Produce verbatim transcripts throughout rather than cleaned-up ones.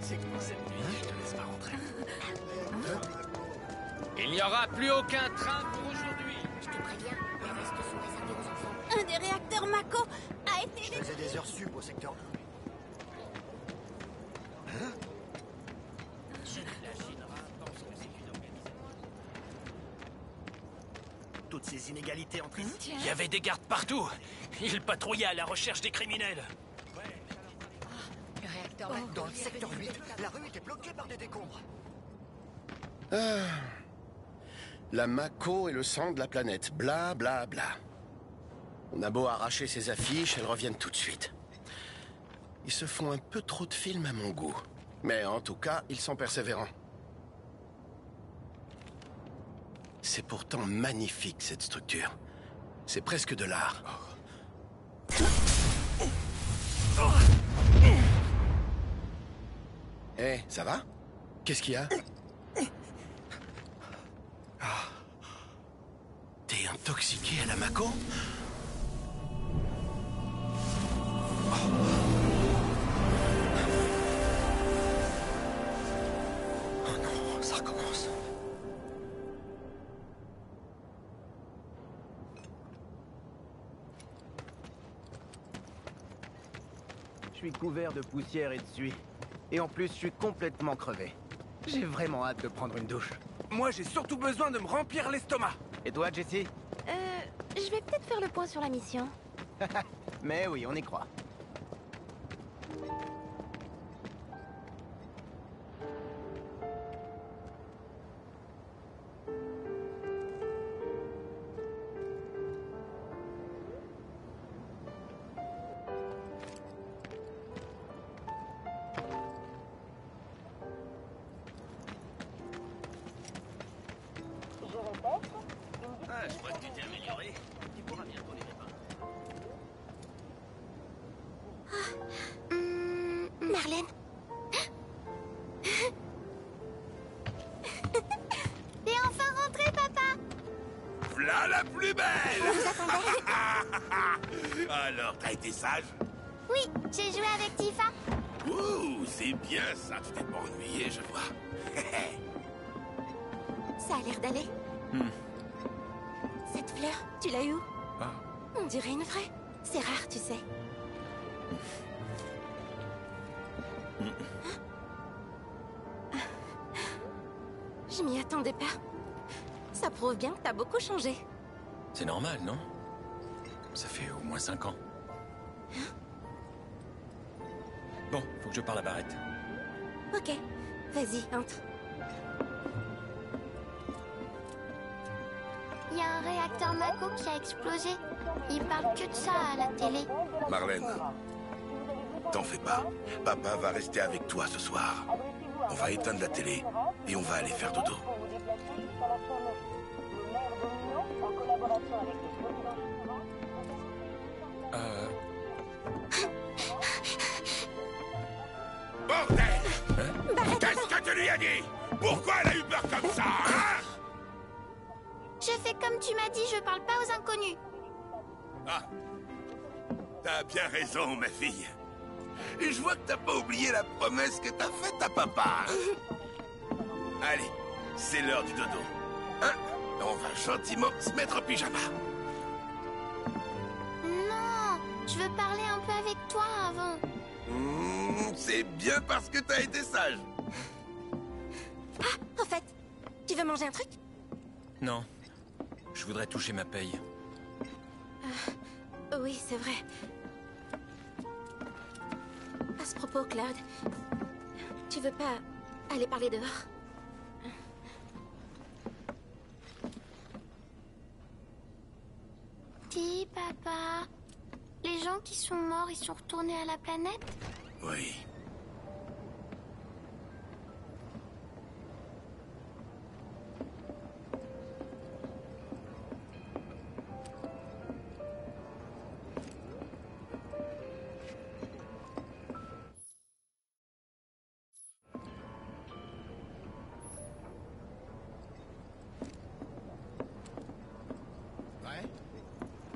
C'est que pour cette nuit, je te laisse pas rentrer. Il n'y aura plus aucun train pour aujourd'hui. Je te préviens, les restes sont réservés aux enfants. Un des réacteurs Mako a été... Je faisais des heures sup au secteur. Hein? Toutes ces inégalités entre ici. Il y avait des gardes partout. Ils patrouillaient à la recherche des criminels. Le réacteur Oh. Dans le secteur huit, la rue était bloquée par des décombres. Ah. La Mako est le sang de la planète. Bla bla bla. On a beau arracher ces affiches, elles reviennent tout de suite. Ils se font un peu trop de films à mon goût. Mais en tout cas, ils sont persévérants. C'est pourtant magnifique, cette structure. C'est presque de l'art. Hé, hey, ça va? Qu'est-ce qu'il y a? Ah. T'es intoxiqué à la Mako? Oh non, ça recommence. Je suis couvert de poussière et de suie. Et en plus, je suis complètement crevé. J'ai vraiment hâte de prendre une douche. Moi, j'ai surtout besoin de me remplir l'estomac. Et toi, Jessie? Euh, je vais peut-être faire le point sur la mission. Mais oui, on y croit. Ah, je crois que tu t'es amélioré. Tu pourras bientôt les réparer. Hum, Marlène. T'es enfin rentré, papa. V'là la plus belle. On vous attendait. Alors, t'as été sage? Oui, j'ai joué avec Tifa. Ouh, c'est bien ça. Tu t'es pas ennuyé, je vois. Ça a l'air d'aller. Hmm. Cette fleur, tu l'as eu où? Ah. On dirait une vraie. C'est rare, tu sais. Hmm. Je m'y attendais pas. Ça prouve bien que t'as beaucoup changé. C'est normal, non? Ça fait au moins cinq ans. Bon, faut que je parle à Barrett. Ok, vas-y, entre. Il y a un réacteur Mako qui a explosé. Il parle que de ça à la télé. Marlène, t'en fais pas. Papa va rester avec toi ce soir. On va éteindre la télé et on va aller faire dodo. Euh... Bordel! Hein? Qu'est-ce que tu lui as dit? Pourquoi elle a eu peur comme ça, hein? Je fais comme tu m'as dit, je parle pas aux inconnus. Ah, t'as bien raison, ma fille. Et je vois que t'as pas oublié la promesse que t'as faite à papa. Allez, c'est l'heure du dodo. Hein? On va gentiment se mettre en pyjama. Non, je veux parler un peu avec toi avant. Mmh, c'est bien parce que t'as été sage. Ah, en fait, tu veux manger un truc? Non. Je voudrais toucher ma paye. Euh, oui, c'est vrai. À ce propos, Cloud, tu veux pas aller parler dehors? Dis, papa, les gens qui sont morts, ils sont retournés à la planète? Oui.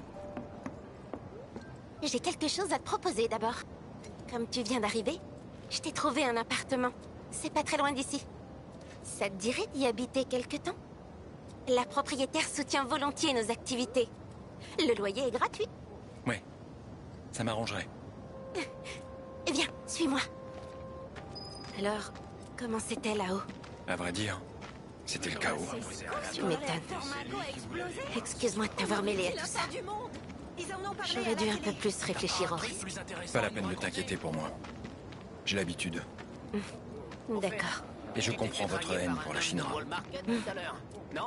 J'ai quelque chose à te proposer d'abord. Comme tu viens d'arriver, Je t'ai trouvé un appartement. C'est pas très loin d'ici. Ça te dirait d'y habiter quelque temps? La propriétaire soutient volontiers nos activités. Le loyer est gratuit. Ouais, ça m'arrangerait. Eh bien, suis-moi. Alors, comment c'était là-haut? À vrai dire, c'était le chaos. Tu m'étonnes. Excuse-moi de t'avoir mêlé à tout ça. J'aurais dû un peu plus réfléchir au risque. Pas la peine de t'inquiéter pour moi. J'ai l'habitude. D'accord. Et je comprends votre haine pour la Shinra. Non?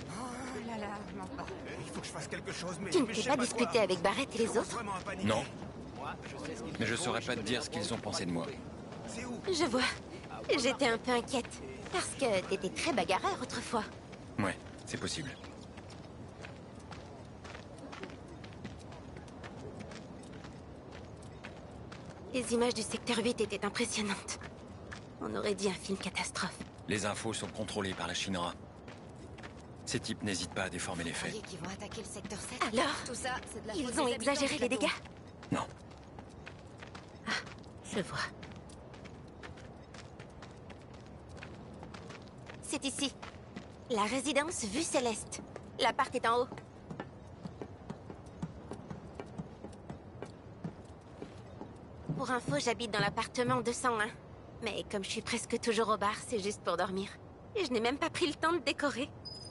Il faut que je fasse quelque chose, mais... Tu ne t'es pas disputé avec Barrett et les autres? Non. Mais je saurais pas te dire ce qu'ils ont pensé de moi. Je vois. J'étais un peu inquiète. Parce que t'étais très bagarreur autrefois. Ouais, c'est possible. Les images du secteur huit étaient impressionnantes. On aurait dit un film catastrophe. Les infos sont contrôlées par la Shinra. Ces types n'hésitent pas à déformer les faits. Qui vont attaquer le secteur sept. Alors, Tout ça, c'est de la faute ils des ont habitants exagéré du les plateau. dégâts? Non. Je vois. C'est ici. La résidence vue céleste. L'appart est en haut. Pour info, j'habite dans l'appartement deux cent un. Mais comme je suis presque toujours au bar, c'est juste pour dormir. Et je n'ai même pas pris le temps de décorer.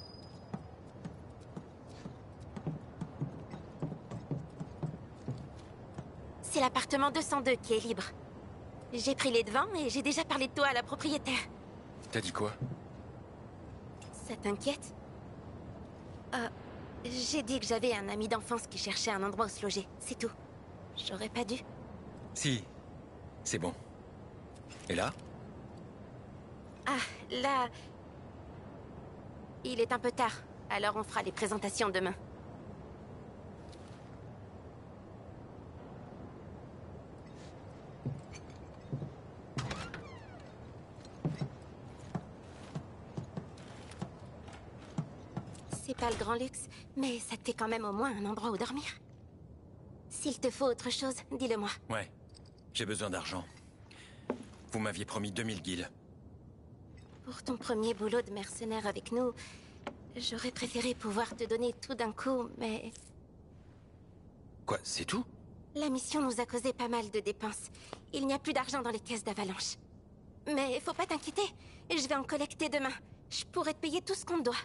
C'est l'appartement deux cent deux qui est libre. J'ai pris les devants et j'ai déjà parlé de toi à la propriétaire. T'as dit quoi? Ça t'inquiète? Euh, j'ai dit que j'avais un ami d'enfance qui cherchait un endroit où se loger, c'est tout. J'aurais pas dû. Si. C'est bon. Et là? Ah, là... Il est un peu tard, alors on fera les présentations demain. C'est pas le grand luxe, mais ça te fait quand même au moins un endroit où dormir. S'il te faut autre chose, dis-le-moi. Ouais. J'ai besoin d'argent. Vous m'aviez promis deux mille guilds. Pour ton premier boulot de mercenaire avec nous, j'aurais préféré pouvoir te donner tout d'un coup, mais... Quoi, c'est tout? La mission nous a causé pas mal de dépenses. Il n'y a plus d'argent dans les caisses d'Avalanche. Mais faut pas t'inquiéter, je vais en collecter demain. Je pourrai te payer tout ce qu'on te doit.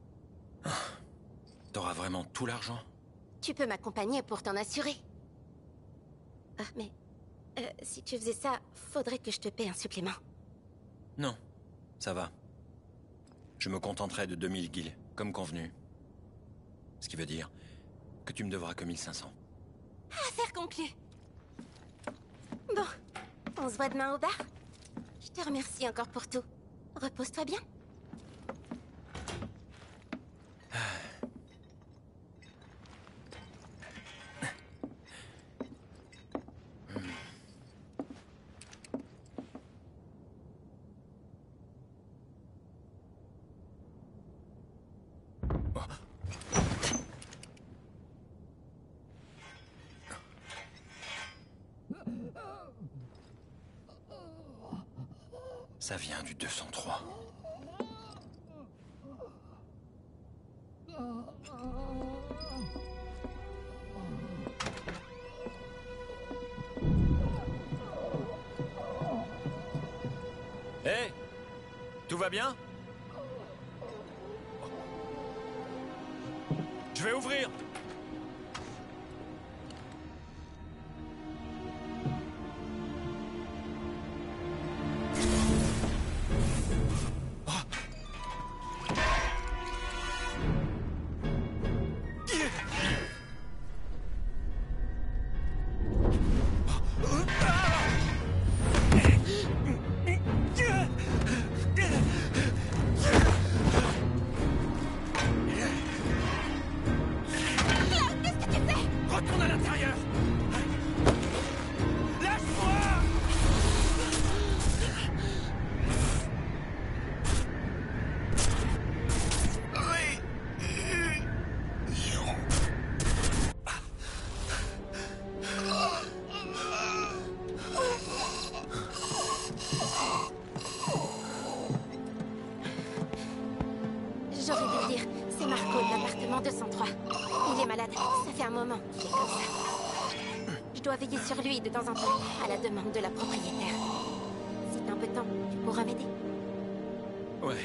T'auras vraiment tout l'argent? Tu peux m'accompagner pour t'en assurer. Ah, mais... euh, si tu faisais ça, faudrait que je te paie un supplément. Non, ça va. Je me contenterai de deux mille guilds, comme convenu. Ce qui veut dire que tu me devras que mille cinq cents. Affaire conclue. Bon, on se voit demain au bar. Je te remercie encore pour tout. Repose-toi bien. Ça vient du deux cent trois. Hé, hey, tout va bien? Je vais ouvrir. bâtiment deux cent trois. Il est malade. Ça fait un moment qu'il est comme ça. Je dois veiller sur lui de temps en temps, à la demande de la propriétaire. Si t'as un peu de temps, tu pourras m'aider? Ouais.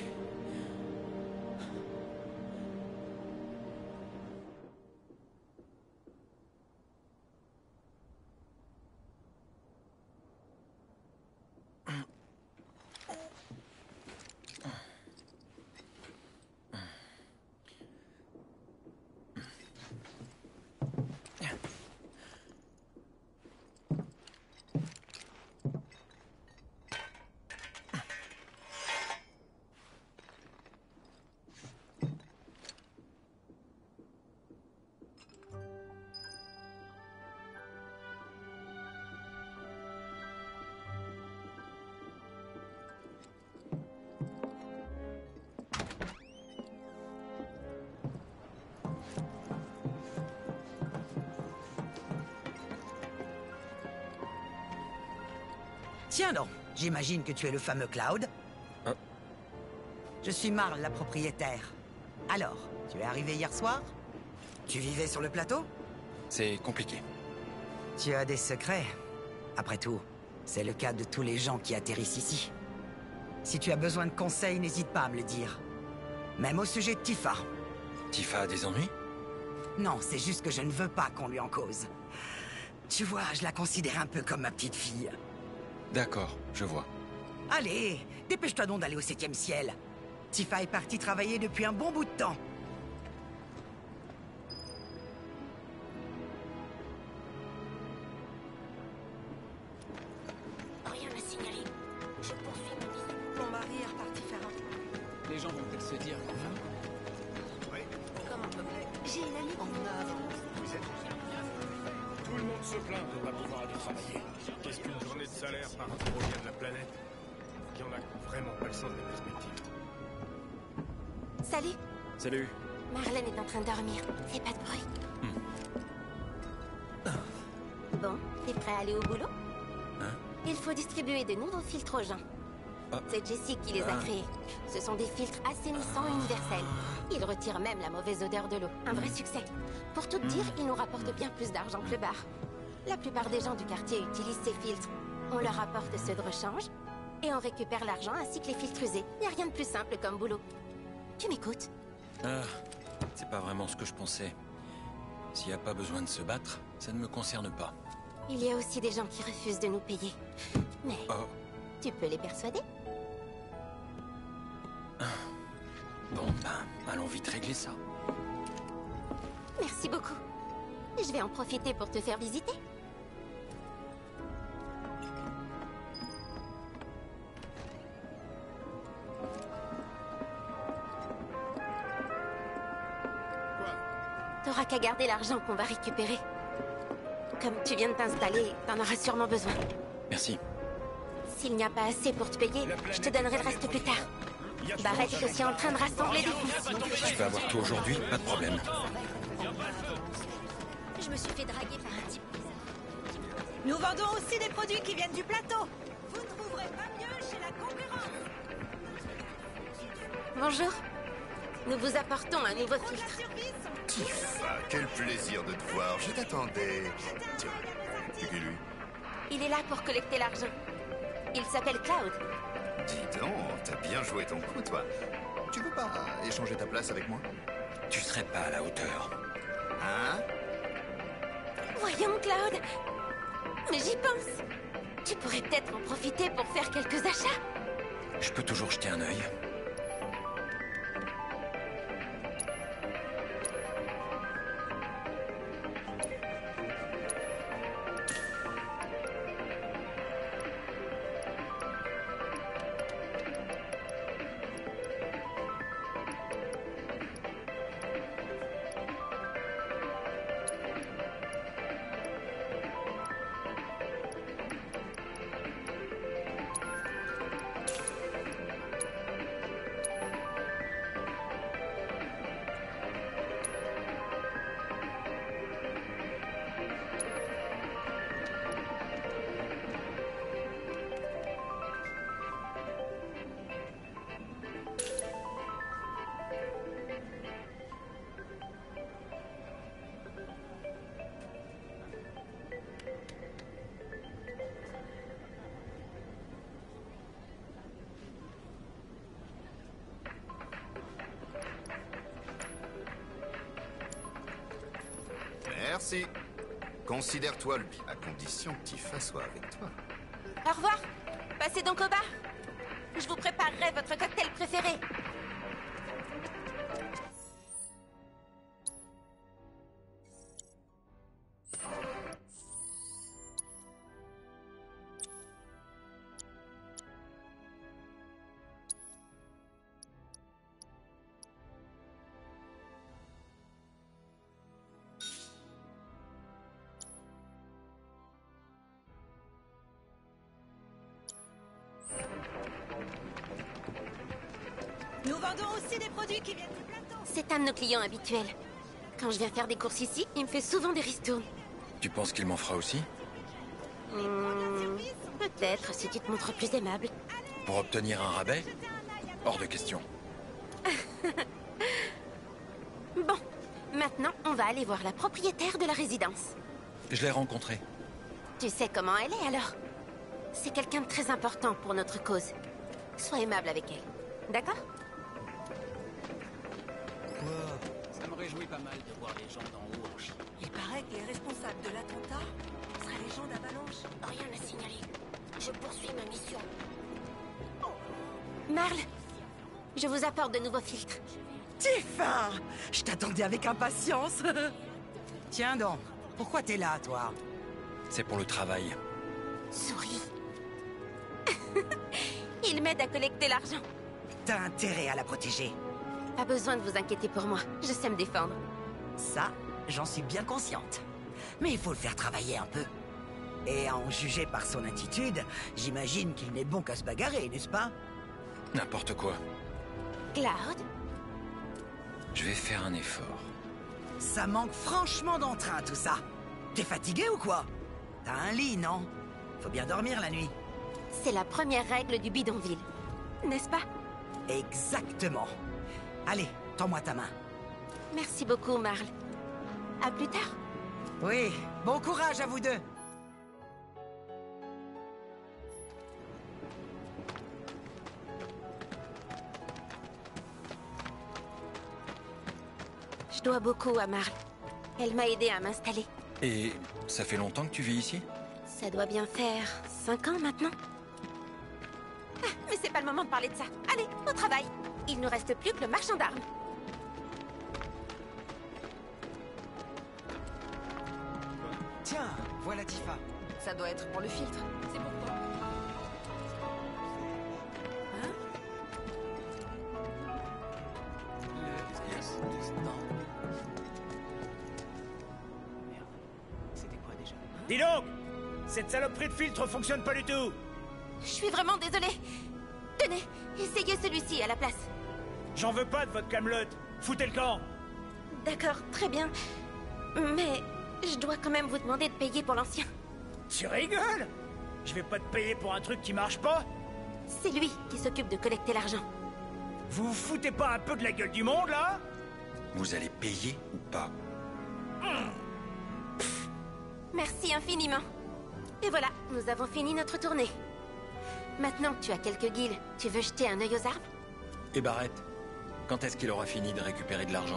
Tiens donc, j'imagine que tu es le fameux Cloud. Hein? Je suis Marle, la propriétaire. Alors, tu es arrivé hier soir? Tu vivais sur le plateau? C'est compliqué. Tu as des secrets. Après tout, c'est le cas de tous les gens qui atterrissent ici. Si tu as besoin de conseils, n'hésite pas à me le dire. Même au sujet de Tifa. Tifa a des ennuis? Non, c'est juste que je ne veux pas qu'on lui en cause. Tu vois, je la considère un peu comme ma petite fille. D'accord, je vois. Allez, dépêche-toi donc d'aller au septième ciel. Tifa est partie travailler depuis un bon bout de temps. Rien à signaler. Je poursuis ma mission. Mon mari est reparti faire un tour. Les gens vont peut-être se dire qu'enfin... J'ai une amie. Tout le monde se plaint de ne pas pouvoir aller travailler. Qu'est-ce qu'une journée de salaire par rapport au bien de la planète? Il y en a qui n'ont vraiment pas le sens des perspectives. Salut. Salut. Marlène est en train de dormir. Fais pas de bruit. Hmm. Bon, t'es prêt à aller au boulot? Hein? Il faut distribuer de nouveaux filtres aux gens. Ah. C'est Jessie qui les a Ah. créés. Ce sont des filtres assainissants universels. Ils retirent même la mauvaise odeur de l'eau. Un vrai succès. Pour tout te dire, ils nous rapportent bien plus d'argent que le bar. La plupart des gens du quartier utilisent ces filtres. On leur apporte ceux de rechange et on récupère l'argent ainsi que les filtres usés. Y a rien de plus simple comme boulot. Tu m'écoutes? Ah, c'est pas vraiment ce que je pensais. S'il n'y a pas besoin de se battre, ça ne me concerne pas. Il y a aussi des gens qui refusent de nous payer. Mais Oh, tu peux les persuader? bon, ben, allons vite régler ça. Merci beaucoup. Je vais en profiter pour te faire visiter. T'auras qu'à garder l'argent qu'on va récupérer. Comme tu viens de t'installer, t'en auras sûrement besoin. Merci. S'il n'y a pas assez pour te payer, je te donnerai le reste plus tard. Barrett est aussi en train de rassembler des fonds. Je peux avoir tout aujourd'hui, pas de problème. Je me suis fait draguer par un type. Nous vendons aussi des produits qui viennent du plateau. Vous ne trouverez pas mieux chez la concurrence. Bonjour. Nous vous apportons un nouveau filtre. Tifa, quel plaisir de te voir. Je t'attendais. Tiens, c'est qui lui? Il est là pour collecter l'argent. Il s'appelle Cloud. Dis donc, t'as bien joué ton coup, toi. Tu veux pas échanger ta place avec moi? Tu serais pas à la hauteur. Hein? Voyons, Cloud. Mais j'y pense. Tu pourrais peut-être en profiter pour faire quelques achats. Je peux toujours jeter un œil. Merci. Considère-toi lui, à condition que Tifa soit avec toi. Au revoir. Passez donc au bar. Je vous préparerai votre cocktail préféré. Nous vendons aussi des produits qui viennent du plateau. C'est un de nos clients habituels. Quand je viens faire des courses ici, il me fait souvent des ristournes. Tu penses qu'il m'en fera aussi? Hmm, peut-être si tu te montres plus aimable. Pour obtenir un rabais? Hors de question. Bon, maintenant, on va aller voir la propriétaire de la résidence. Je l'ai rencontrée. Tu sais comment elle est, alors? C'est quelqu'un de très important pour notre cause. Sois aimable avec elle. D'accord? Ça me réjouit pas mal de voir les gens d'en haut en chien. Il paraît que les responsables de l'attentat seraient les gens d'Avalanche. Rien à signaler. Je poursuis ma mission. Marle, je vous apporte de nouveaux filtres. Tifa! Je t'attendais avec impatience. Tiens donc, pourquoi t'es là, toi? C'est pour le travail. Souris. Il m'aide à collecter l'argent. T'as intérêt à la protéger. Pas besoin de vous inquiéter pour moi. Je sais me défendre. Ça, j'en suis bien consciente. Mais il faut le faire travailler un peu. Et à en juger par son attitude, j'imagine qu'il n'est bon qu'à se bagarrer, n'est-ce pas? N'importe quoi. Cloud? Je vais faire un effort. Ça manque franchement d'entrain, tout ça. T'es fatigué ou quoi? T'as un lit, non? Faut bien dormir la nuit. C'est la première règle du bidonville. N'est-ce pas? Exactement. Allez, tends-moi ta main. Merci beaucoup, Marle. À plus tard. Oui, bon courage à vous deux. Je dois beaucoup à Marle. Elle m'a aidé à m'installer. Et ça fait longtemps que tu vis ici? Ça doit bien faire cinq ans maintenant. Ah, mais c'est pas le moment de parler de ça. Allez, au travail. Il ne reste plus que le marchand d'armes. Tiens, voilà Tifa. Ça doit être pour le filtre. C'est pour toi. Hein? C'était quoi déjà? Dis donc! Cette saloperie de filtre fonctionne pas du tout! Je suis vraiment désolée. Tenez, essayez celui-ci à la place. J'en veux pas de votre camelote! Foutez le camp! D'accord, très bien. Mais je dois quand même vous demander de payer pour l'ancien. Tu rigoles? Je vais pas te payer pour un truc qui marche pas? C'est lui qui s'occupe de collecter l'argent. Vous vous foutez pas un peu de la gueule du monde, là? Vous allez payer ou pas? Merci infiniment. Et voilà, nous avons fini notre tournée. Maintenant que tu as quelques guilds, tu veux jeter un œil aux arbres? Et Barrett? Quand est-ce qu'il aura fini de récupérer de l'argent?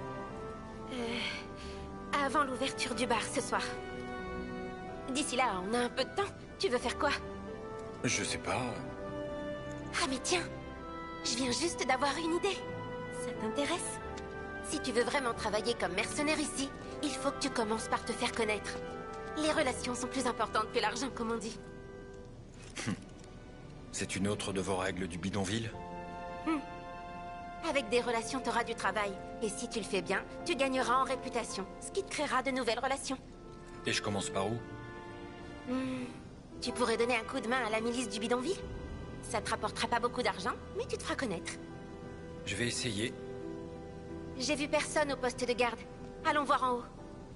Euh... Avant l'ouverture du bar ce soir. D'ici là, on a un peu de temps. Tu veux faire quoi? Je sais pas. Ah mais tiens, je viens juste d'avoir une idée. Ça t'intéresse? Si tu veux vraiment travailler comme mercenaire ici, il faut que tu commences par te faire connaître. Les relations sont plus importantes que l'argent, comme on dit. C'est une autre de vos règles du bidonville? Hmm. Avec des relations, t'auras du travail. Et si tu le fais bien, tu gagneras en réputation, ce qui te créera de nouvelles relations. Et je commence par où? Hmm. Tu pourrais donner un coup de main à la milice du bidonville? Ça te rapportera pas beaucoup d'argent, mais tu te feras connaître. Je vais essayer. J'ai vu personne au poste de garde. Allons voir en haut.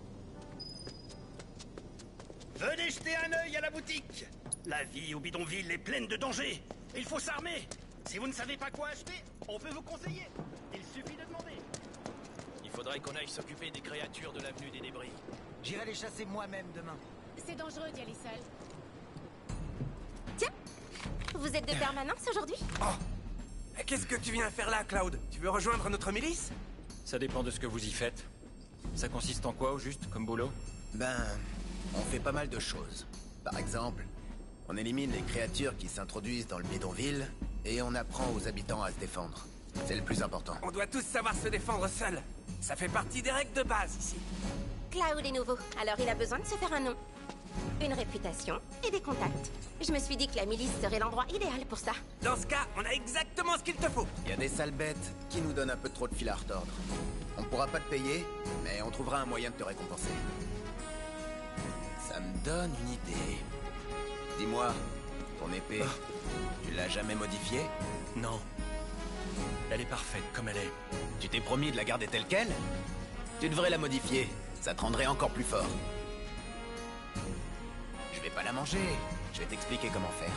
Venez jeter un œil à la boutique. La vie au bidonville est pleine de dangers. Il faut s'armer. Si vous ne savez pas quoi acheter, on peut vous conseiller. Il suffit de demander. Il faudrait qu'on aille s'occuper des créatures de l'avenue des débris. J'irai les chasser moi-même demain. C'est dangereux d'y aller seul. Tiens, vous êtes de permanence aujourd'hui? Oh! Qu'est-ce que tu viens faire là, Cloud? Tu veux rejoindre notre milice? Ça dépend de ce que vous y faites. Ça consiste en quoi, au juste, comme boulot? Ben, on fait pas mal de choses. Par exemple, on élimine les créatures qui s'introduisent dans le bidonville, et on apprend aux habitants à se défendre. C'est le plus important. On doit tous savoir se défendre seuls. Ça fait partie des règles de base, ici. Cloud est nouveau, alors il a besoin de se faire un nom. Une réputation et des contacts. Je me suis dit que la milice serait l'endroit idéal pour ça. Dans ce cas, on a exactement ce qu'il te faut. Il y a des sales bêtes qui nous donnent un peu trop de fil à retordre. On pourra pas te payer, mais on trouvera un moyen de te récompenser. Ça me donne une idée. Dis-moi, ton épée, tu l'as jamais modifiée? Non. Elle est parfaite comme elle est. Tu t'es promis de la garder telle quelle? Tu devrais la modifier, ça te rendrait encore plus fort. Je vais pas la manger, je vais t'expliquer comment faire.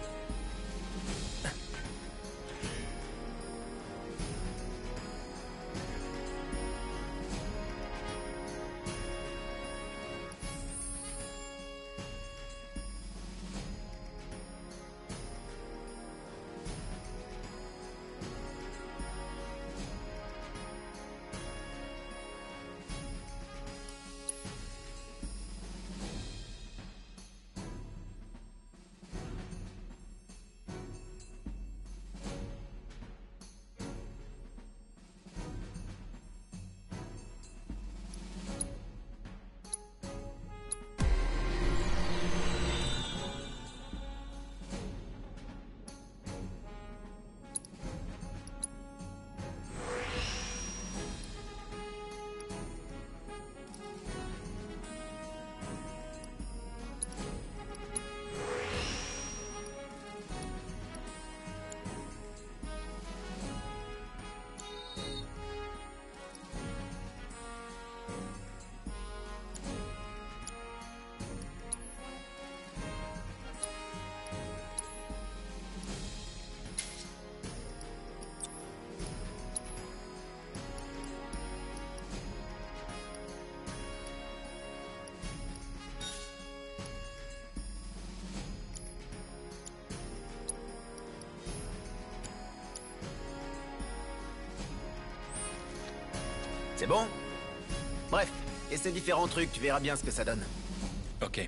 C'est bon? Bref, et ces différents trucs, tu verras bien ce que ça donne. Ok.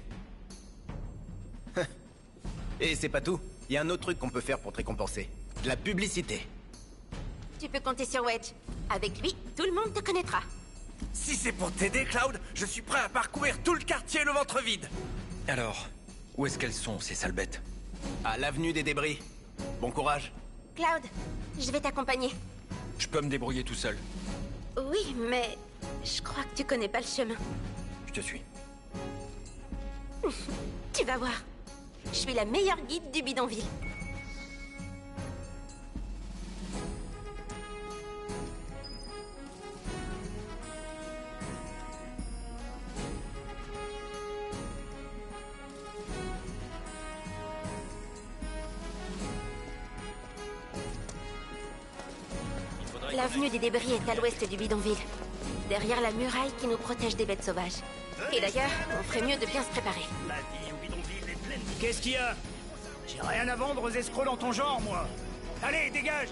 Et c'est pas tout. Il y a un autre truc qu'on peut faire pour te récompenser. De la publicité. Tu peux compter sur Wedge. Avec lui, tout le monde te connaîtra. Si c'est pour t'aider, Cloud, je suis prêt à parcourir tout le quartier le ventre vide. Alors, où est-ce qu'elles sont, ces sales bêtes? À l'avenue des débris. Bon courage. Cloud, je vais t'accompagner. Je peux me débrouiller tout seul. Oui, mais je crois que tu connais pas le chemin. Je te suis. Tu vas voir. Je suis la meilleure guide du bidonville. L'avenue des débris est à l'ouest du bidonville, derrière la muraille qui nous protège des bêtes sauvages. Et d'ailleurs, on ferait mieux de bien se préparer. Qu'est-ce qu'il y a? J'ai rien à vendre aux escrocs dans ton genre, moi. Allez, dégage!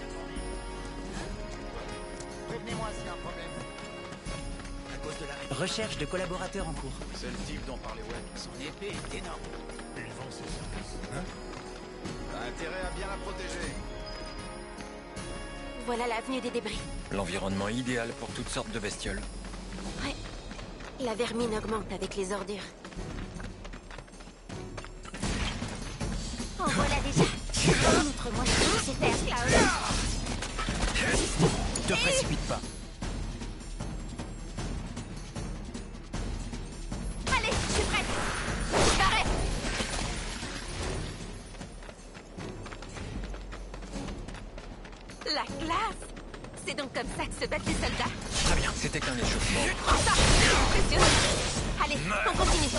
Prévenez-moi s'il y a un problème. À cause de la... Recherche de collaborateurs en cours. C'est le type dont parlait Webb. Son épée est énorme. Il vend ses services. Hein? T'as intérêt à bien la protéger. Voilà l'avenue des débris. L'environnement idéal pour toutes sortes de bestioles. Ouais. La vermine augmente avec les ordures. Oh, voilà déjà. Montre-moi ce que tu sais faire, Cloud. Ne te précipite pas. Allez, je suis prête. J'arrête. La classe. C'est donc comme ça que se battent les soldats. Très bien, c'était qu'un échauffement. Prends ça. C'est impressionnant. Allez, on continue.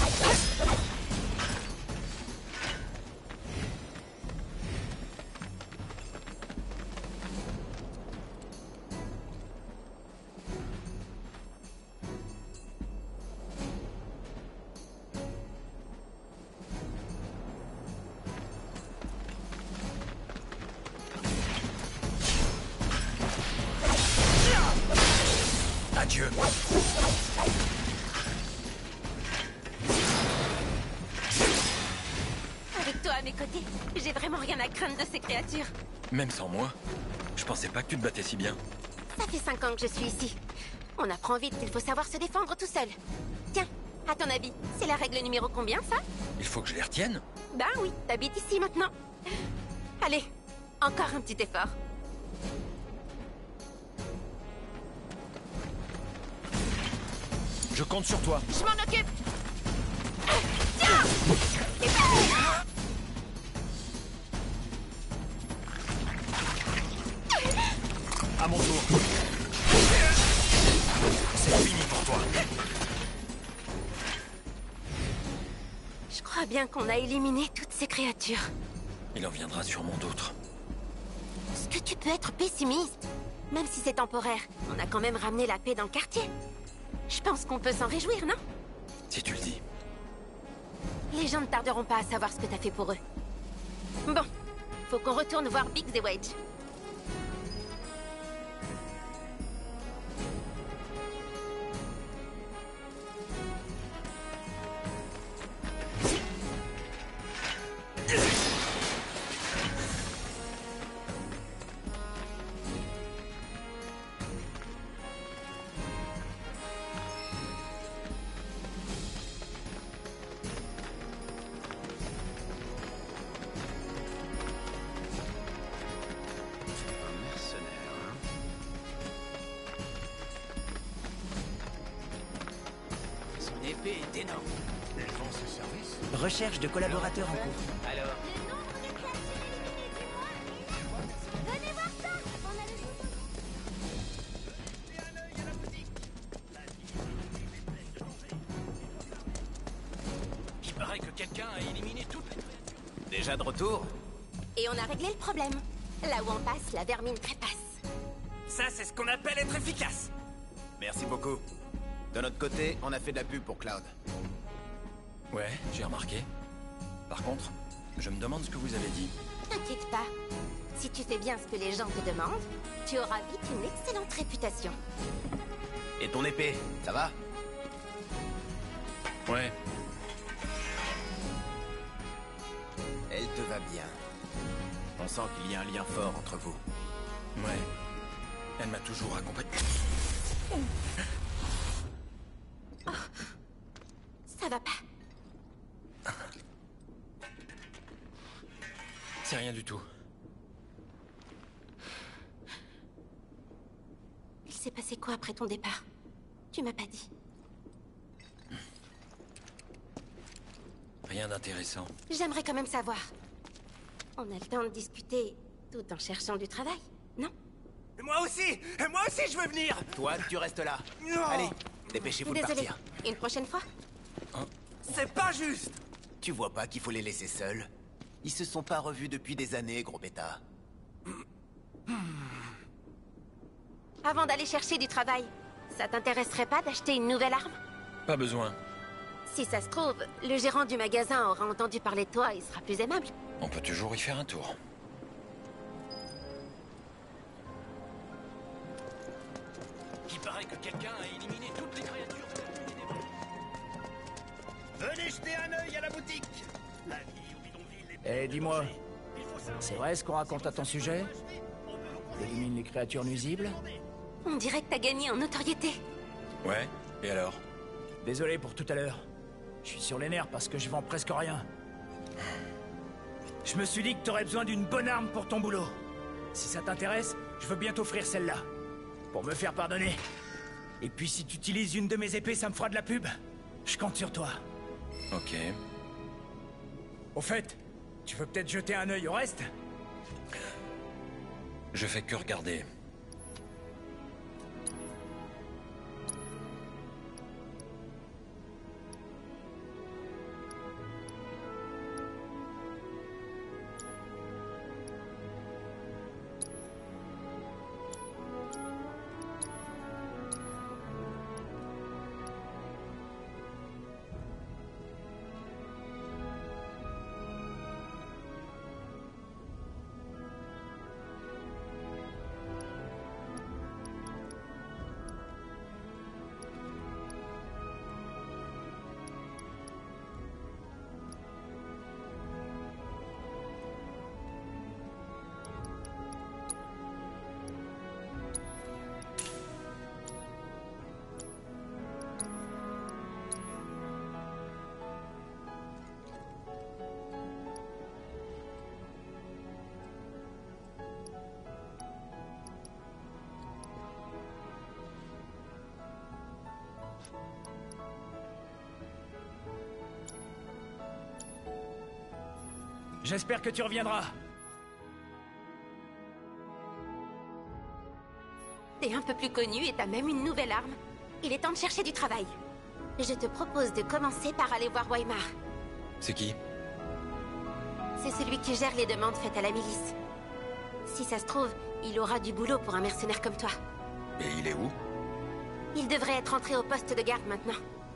Adieu. mes côtés. J'ai vraiment rien à craindre de ces créatures. Même sans moi, je pensais pas que tu te battais si bien. Ça fait cinq ans que je suis ici. On apprend vite qu'il faut savoir se défendre tout seul. Tiens, à ton avis, c'est la règle numéro combien, ça? Il faut que je les retienne? Ben oui, t'habites ici maintenant. Allez, encore un petit effort. Je compte sur toi. Je m'en occupe. Tiens! À mon tour. C'est fini pour toi. Je crois bien qu'on a éliminé toutes ces créatures. Il en viendra sûrement d'autres. Est-ce que tu peux être pessimiste? Même si c'est temporaire, on a quand même ramené la paix dans le quartier. Je pense qu'on peut s'en réjouir, non? Si tu le dis. Les gens ne tarderont pas à savoir ce que t'as fait pour eux. Bon, faut qu'on retourne voir Biggs et Wedge. Recherche de collaborateurs en cours. Alors, Venez voir ça! il paraît que quelqu'un a éliminé toutes les créatures. Déjà de retour? Et on a réglé le problème. Là où on passe, la vermine trépasse. Ça, c'est ce qu'on appelle être efficace. Merci beaucoup. De notre côté, on a fait de la pub pour Cloud. Ouais, j'ai remarqué. Par contre, je me demande ce que vous avez dit. T'inquiète pas. Si tu fais bien ce que les gens te demandent, tu auras vite une excellente réputation. Et ton épée, ça va? Ouais. Elle te va bien. On sent qu'il y a un lien fort entre vous. Ouais. Elle m'a toujours accompagné. Oh. Ça va pas. C'est rien du tout. Il s'est passé quoi après ton départ? Tu m'as pas dit. Rien d'intéressant. J'aimerais quand même savoir. On a le temps de discuter tout en cherchant du travail, non? Et moi aussi! Et moi aussi, je veux venir! Toi, tu restes là. Non. Allez, dépêchez-vous de Désolée. partir. Une prochaine fois? C'est pas juste! Tu vois pas qu'il faut les laisser seuls? Ils se sont pas revus depuis des années, gros bêta. Avant d'aller chercher du travail, ça t'intéresserait pas d'acheter une nouvelle arme? Pas besoin. Si ça se trouve, le gérant du magasin aura entendu parler de toi et sera plus aimable. On peut toujours y faire un tour. Il paraît que quelqu'un a éliminé toutes les créatures de la nuit des morts. Venez jeter un œil à la boutique. La vie au bidonville est Eh, pleine de dis-moi, dangers. Il faut s'armer. c'est vrai ce qu'on raconte à ton sujet? Élimine les créatures nuisibles? On dirait que t'as gagné en notoriété. Ouais, et alors? Désolé pour tout à l'heure. Je suis sur les nerfs parce que je vends presque rien. Je me suis dit que t'aurais besoin d'une bonne arme pour ton boulot. Si ça t'intéresse, je veux bien t'offrir celle-là. Pour me faire pardonner. Et puis si tu utilises une de mes épées, ça me fera de la pub. Je compte sur toi. Ok. Au fait, tu veux peut-être jeter un œil au reste? Je fais que regarder. J'espère que tu reviendras. T'es un peu plus connu et t'as même une nouvelle arme. Il est temps de chercher du travail. Je te propose de commencer par aller voir Weimar. C'est qui? C'est celui qui gère les demandes faites à la milice. Si ça se trouve, il aura du boulot pour un mercenaire comme toi. Et il est où? Il devrait être entré au poste de garde maintenant.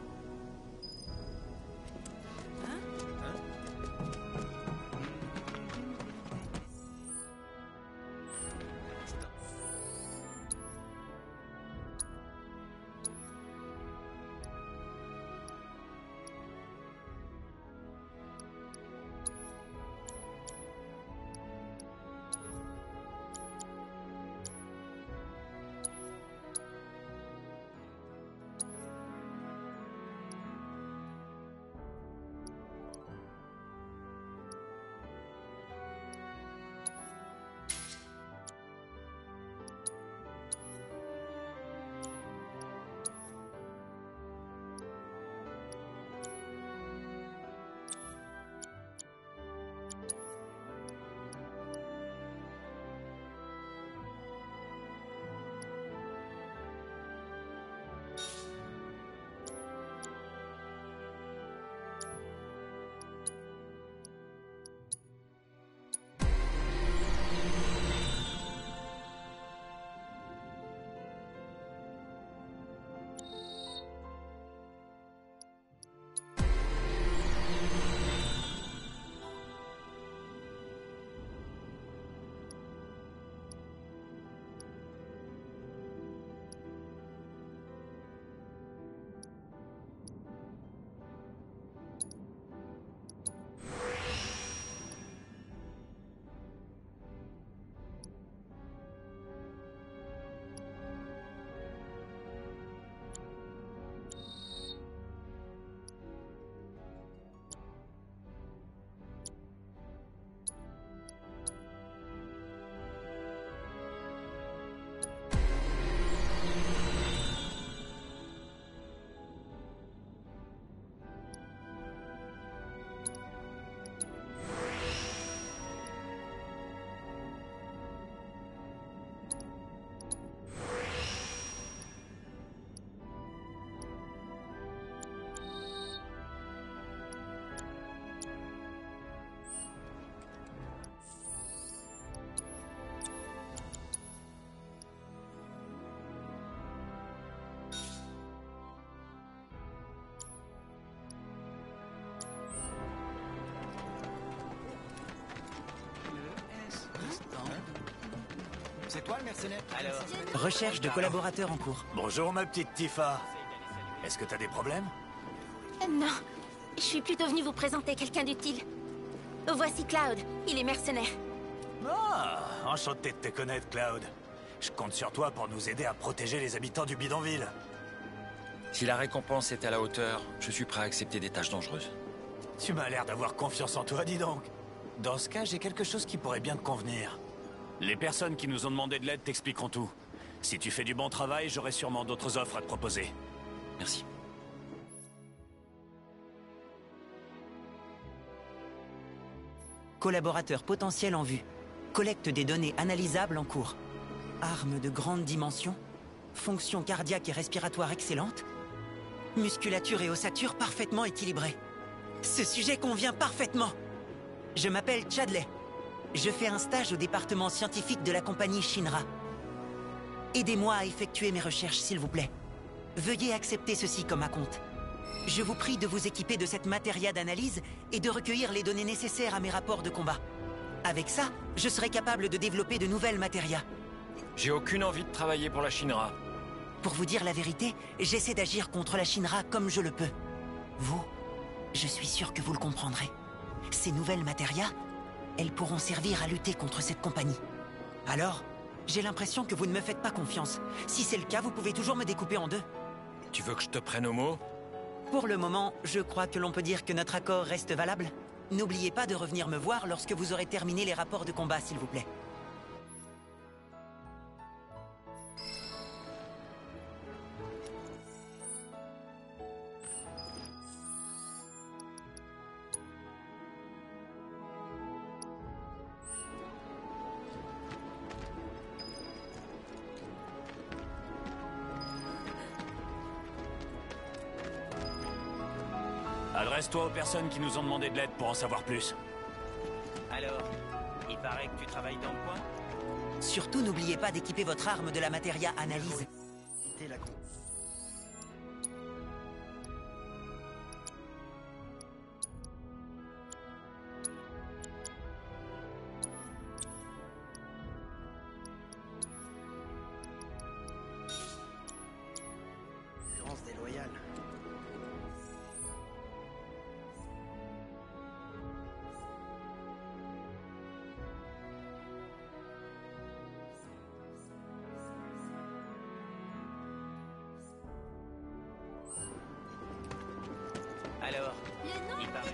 C'est toi le mercenaire? Alors, Recherche de collaborateurs en cours. Bonjour ma petite Tifa. Est-ce que t'as des problèmes? Euh, Non, je suis plutôt venu vous présenter quelqu'un d'utile. Voici Cloud, il est mercenaire. Ah, enchanté de te connaître, Cloud. Je compte sur toi pour nous aider à protéger les habitants du bidonville. Si la récompense est à la hauteur, je suis prêt à accepter des tâches dangereuses. Tu m'as l'air d'avoir confiance en toi, dis donc. Dans ce cas, j'ai quelque chose qui pourrait bien te convenir. Les personnes qui nous ont demandé de l'aide t'expliqueront tout. Si tu fais du bon travail, j'aurai sûrement d'autres offres à te proposer. Merci. Collaborateur potentiel en vue. Collecte des données analysables en cours. Arme de grande dimension. Fonction cardiaque et respiratoire excellente. Musculature et ossature parfaitement équilibrées. Ce sujet convient parfaitement. Je m'appelle Chadley. Je fais un stage au département scientifique de la compagnie Shinra. Aidez-moi à effectuer mes recherches, s'il vous plaît. Veuillez accepter ceci comme acompte. Je vous prie de vous équiper de cette matéria d'analyse et de recueillir les données nécessaires à mes rapports de combat. Avec ça, je serai capable de développer de nouvelles matérias. J'ai aucune envie de travailler pour la Shinra. Pour vous dire la vérité, j'essaie d'agir contre la Shinra comme je le peux. Vous, je suis sûr que vous le comprendrez. Ces nouvelles matérias, elles pourront servir à lutter contre cette compagnie. Alors, j'ai l'impression que vous ne me faites pas confiance. Si c'est le cas, vous pouvez toujours me découper en deux. Tu veux que je te prenne au mot? Pour le moment, je crois que l'on peut dire que notre accord reste valable. N'oubliez pas de revenir me voir lorsque vous aurez terminé les rapports de combat, s'il vous plaît. Adresse-toi aux personnes qui nous ont demandé de l'aide pour en savoir plus. Alors, il paraît que tu travailles dans le coin? Surtout, n'oubliez pas d'équiper votre arme de la matéria analyse. Concurrence déloyale. Alors, il paraît...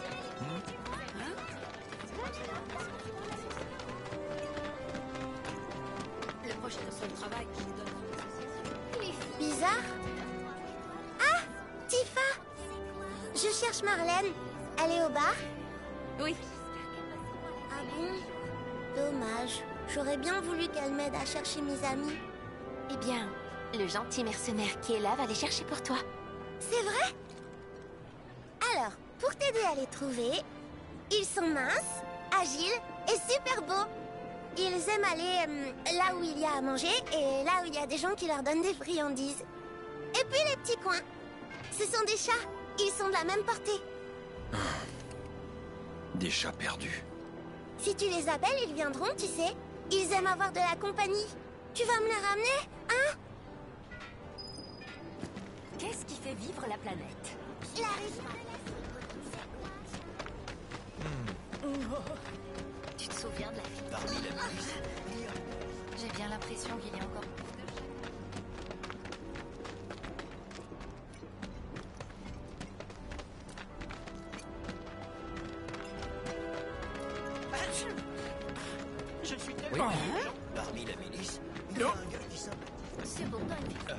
Le prochain seul travail qui nous donne... Bizarre. Ah, Tifa. Je cherche Marlène. Elle est au bar? Oui. Ah bon? Dommage. J'aurais bien voulu qu'elle m'aide à chercher mes amis. Eh bien, le gentil mercenaire qui est là va les chercher pour toi. C'est vrai? Alors, pour t'aider à les trouver, ils sont minces, agiles et super beaux. Ils aiment aller euh, là où il y a à manger et là où il y a des gens qui leur donnent des friandises. Et puis les petits coins. Ce sont des chats. Ils sont de la même portée. Des chats perdus. Si tu les appelles, ils viendront, tu sais. Ils aiment avoir de la compagnie. Tu vas me les ramener, hein? Qu'est-ce qui fait vivre la planète? La riche. Tu te souviens de la fille? Parmi la police. J'ai bien l'impression qu'il y a encore plus de gens. Je suis très Oui. bien. Hein? Parmi la milice, il y a un gars qui s'appelle... C'est pourtant une fille.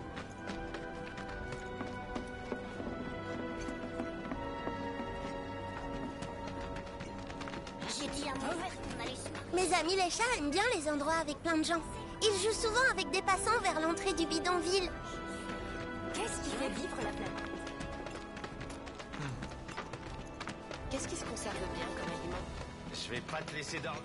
J'ai dit à mon frère qu'on allait se... Mes amis les chats aiment bien les endroits avec plein de gens. Ils jouent souvent avec des passants vers l'entrée du bidonville. Qu'est-ce qui fait vivre la planète? Qu'est-ce qui se conserve bien comme aliment? Je vais pas te laisser dormir.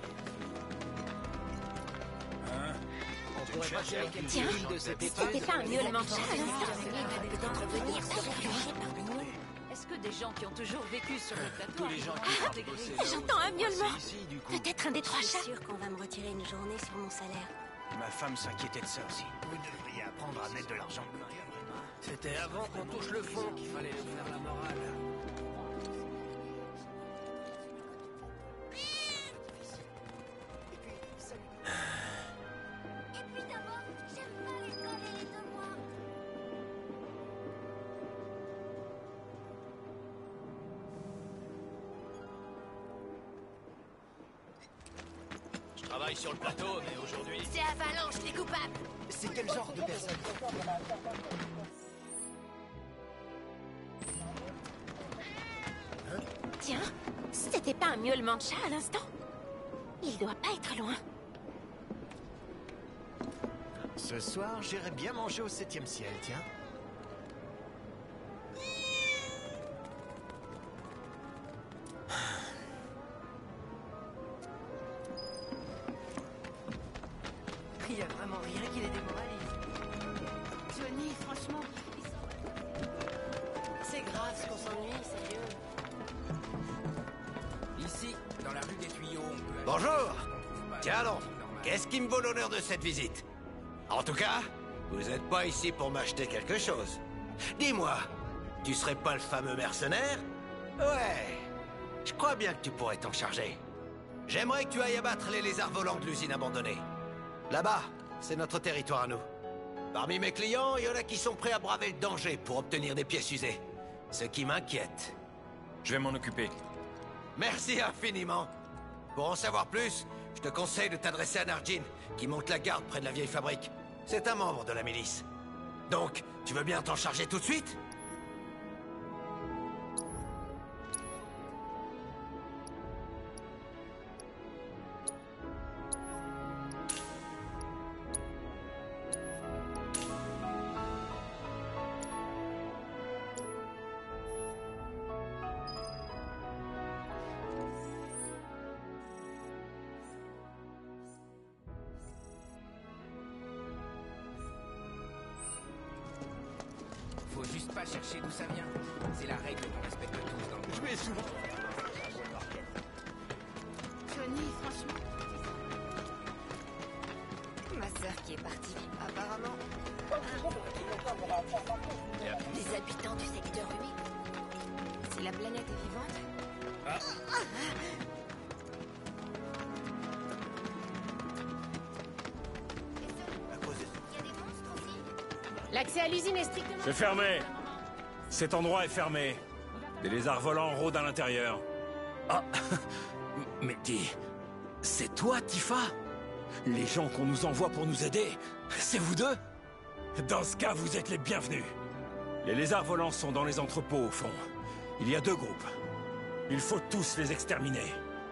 Hein? On pourrait pas faire quelques Tiens, villes de cette c'était pas un miaulement de chat à l'instant? Peut-être venir se réfugier parmi nous. Est-ce que des gens qui ont toujours vécu sur le plateau... Tous les gens qui Ah, partent bosser J'entends un miaulement. C'est ici, du coup. Peut-être un des trois Je chats. suis sûre qu'on va me retirer une journée sur mon salaire. Ma femme s'inquiétait de ça aussi. Vous devriez apprendre à mettre de l'argent de côté. C'était avant qu'on touche le fond qu'il fallait nous faire la morale. Et puis d'abord, j'aime pas l'école et les devoirs. Je travaille sur le plateau, mais aujourd'hui... C'est Avalanche, les coupables. C'est quel genre de personne? Tiens, c'était pas un miaulement de chat à l'instant? Il doit pas être loin. Ce soir, j'irai bien manger au septième ciel, tiens. Il y a vraiment rien qui les démoralise. Johnny, franchement, ils sont... C'est grave ce qu'on s'ennuie, sérieux. Ici, dans la rue des Tuyaux, on peut... Bonjour. Tiens donc, qu'est-ce qui me vaut l'honneur de cette visite? En tout cas, vous n'êtes pas ici pour m'acheter quelque chose. Dis-moi, tu serais pas le fameux mercenaire? Ouais, je crois bien que tu pourrais t'en charger. J'aimerais que tu ailles abattre les lézards volants de l'usine abandonnée. Là-bas, c'est notre territoire à nous. Parmi mes clients, il y en a qui sont prêts à braver le danger pour obtenir des pièces usées. Ce qui m'inquiète. Je vais m'en occuper. Merci infiniment. Pour en savoir plus, je te conseille de t'adresser à Narjin, qui monte la garde près de la vieille fabrique. C'est un membre de la milice. Donc, tu veux bien t'en charger tout de suite? à chercher d'où ça vient. C'est la règle qu'on respecte tous dans le monde. Je vais souvent. Johnny, franchement. Ma sœur qui est partie, apparemment. Des habitants du secteur humide. Si la planète est vivante. Ah. L'accès à l'usine est strictement... C'est fermé. Cet endroit est fermé. Des lézards volants rôdent à l'intérieur. Ah. Mais dis... C'est toi, Tifa? Les gens qu'on nous envoie pour nous aider, c'est vous deux? Dans ce cas, vous êtes les bienvenus. Les lézards volants sont dans les entrepôts, au fond. Il y a deux groupes. Il faut tous les exterminer.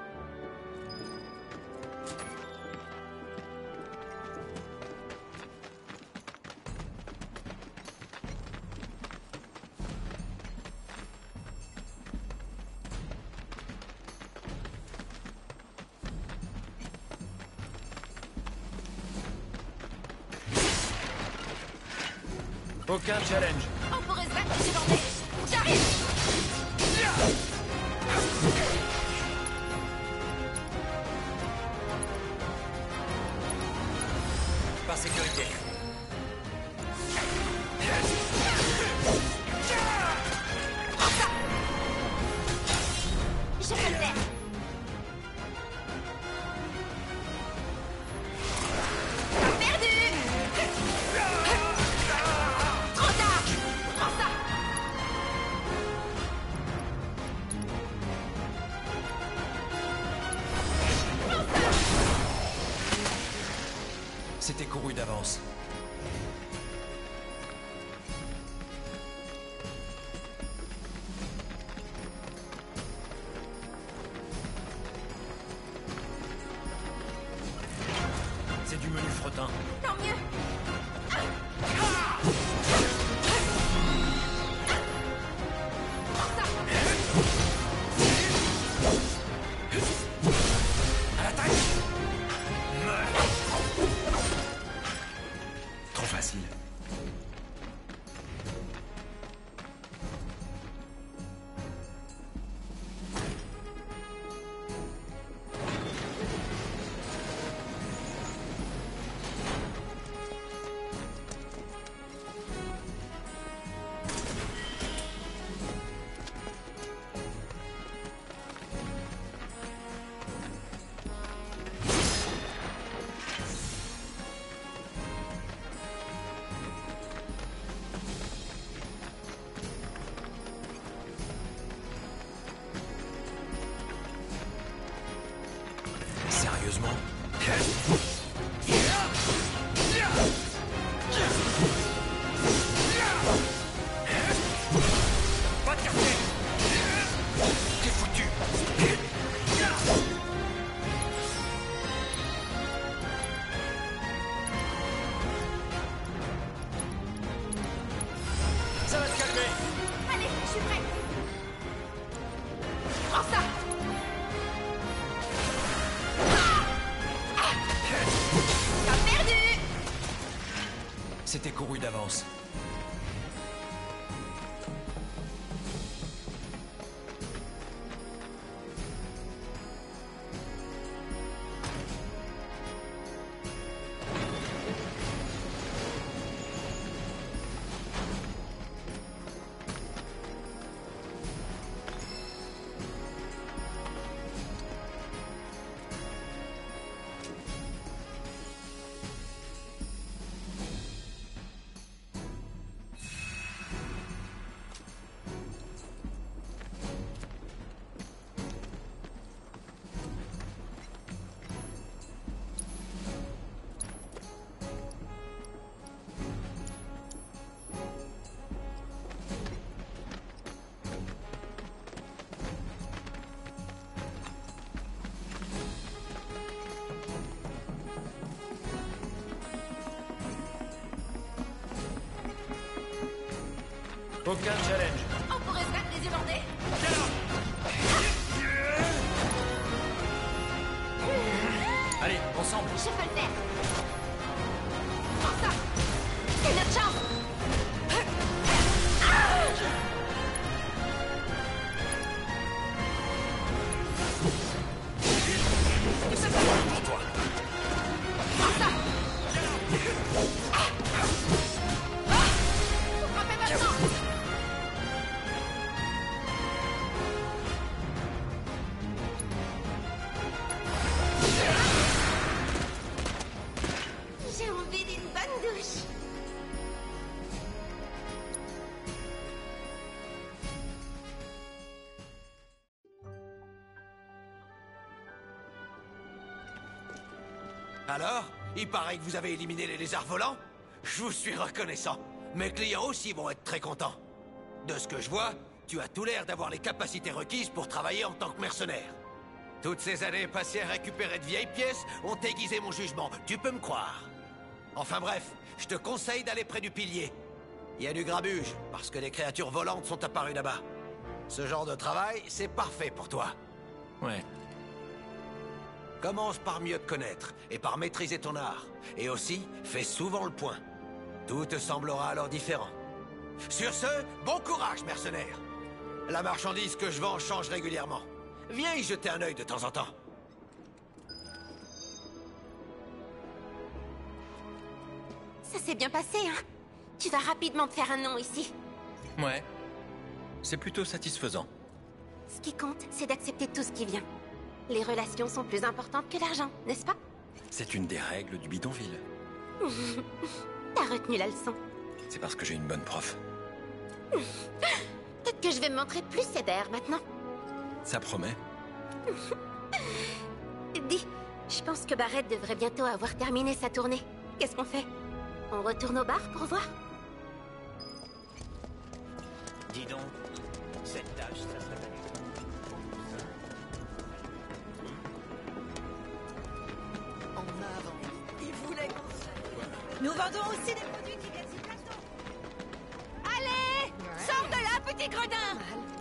Aucun challenge. On pourrait se battre, j'ai bandé. J'arrive. Par sécurité. Je peux le faire. Perdu. Trop tard. Prends ça. C'était couru d'avance. C'est du menu frottin. Tant mieux. À l'attaque! Trop facile. Sérieusement? Pas de quartier! T'es foutu! Ça va se calmer! Allez, je suis prêt. Prends ça. T'as perdu. C'était couru d'avance. Aucun challenge. On pourrait se battre les yeux bandés. Allez, ensemble. Je peux le faire. Prends ça. C'est notre chance. Ah Alors? Il paraît que vous avez éliminé les lézards volants? Je vous suis reconnaissant. Mes clients aussi vont être très contents. De ce que je vois, tu as tout l'air d'avoir les capacités requises pour travailler en tant que mercenaire. Toutes ces années passées à récupérer de vieilles pièces ont aiguisé mon jugement, tu peux me croire. Enfin bref, je te conseille d'aller près du pilier. Il y a du grabuge, parce que des créatures volantes sont apparues là-bas. Ce genre de travail, c'est parfait pour toi. Ouais. Commence par mieux te connaître, et par maîtriser ton art. Et aussi, fais souvent le point. Tout te semblera alors différent. Sur ce, bon courage, mercenaire. La marchandise que je vends change régulièrement. Viens y jeter un œil de temps en temps. Ça s'est bien passé, hein? Tu vas rapidement te faire un nom ici. Ouais. C'est plutôt satisfaisant. Ce qui compte, c'est d'accepter tout ce qui vient. Les relations sont plus importantes que l'argent, n'est-ce pas? C'est une des règles du bidonville. T'as retenu la leçon. C'est parce que j'ai une bonne prof. Peut-être que je vais me montrer plus sévère maintenant. Ça promet. Dis, je pense que Barrett devrait bientôt avoir terminé sa tournée. Qu'est-ce qu'on fait? On retourne au bar pour voir? Dis donc, cette tâche, ça serait pas En avant. Il voulait qu'on se... Nous vendons aussi des produits qui viennent du plateau. Allez, sors de là, petit gredin.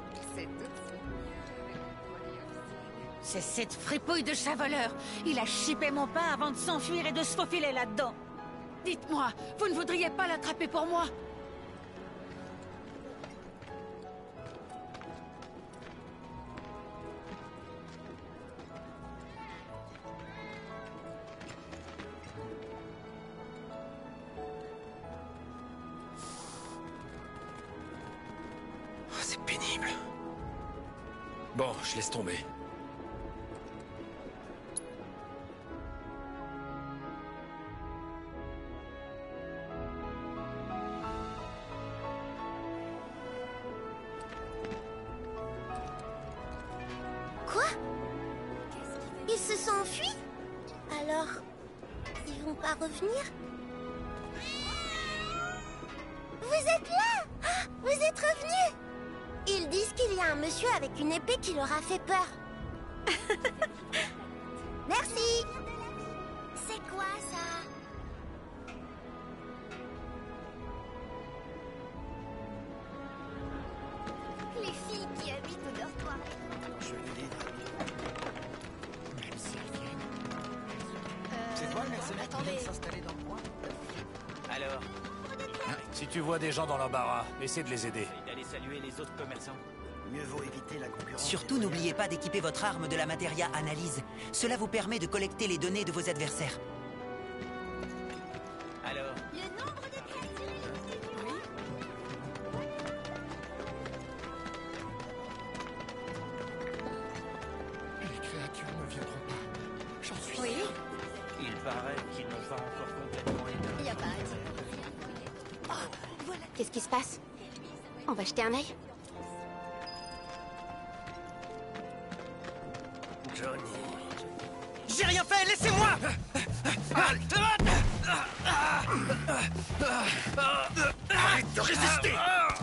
C'est cette fripouille de chavoleur. Il a chippé mon pain avant de s'enfuir et de se faufiler là-dedans. Dites-moi, vous ne voudriez pas l'attraper pour moi? Oh, c'est pénible. Bon, je laisse tomber. Quoi? Ils se sont enfuis? Alors, ils vont pas revenir? Vous êtes là? Ah, vous êtes revenus? Ils disent qu'il y a un monsieur avec une épée qui leur a fait peur. Merci. C'est quoi ça? Les filles qui habitent au dortoir. Je les Même si elles viennent. C'est toi le mercenaire qui vient de s'installer dans le coin? Alors, Si tu vois des gens dans l'embarras, essaie de les aider. d'aller saluer les autres commerçants. Mieux vaut éviter la concurrence. Surtout, n'oubliez pas d'équiper votre arme de la Materia Analyse. Cela vous permet de collecter les données de vos adversaires. Alors, Le nombre de créatures. Oui. Les créatures ne viendront pas. J'en suis Oui. sûr. il paraît qu'ils n'ont pas encore complètement éteint. Il y a pas à dire. Qu'est-ce qui se passe? On va jeter un œil? Johnny. J'ai rien fait, laissez-moi! Arrête de résister!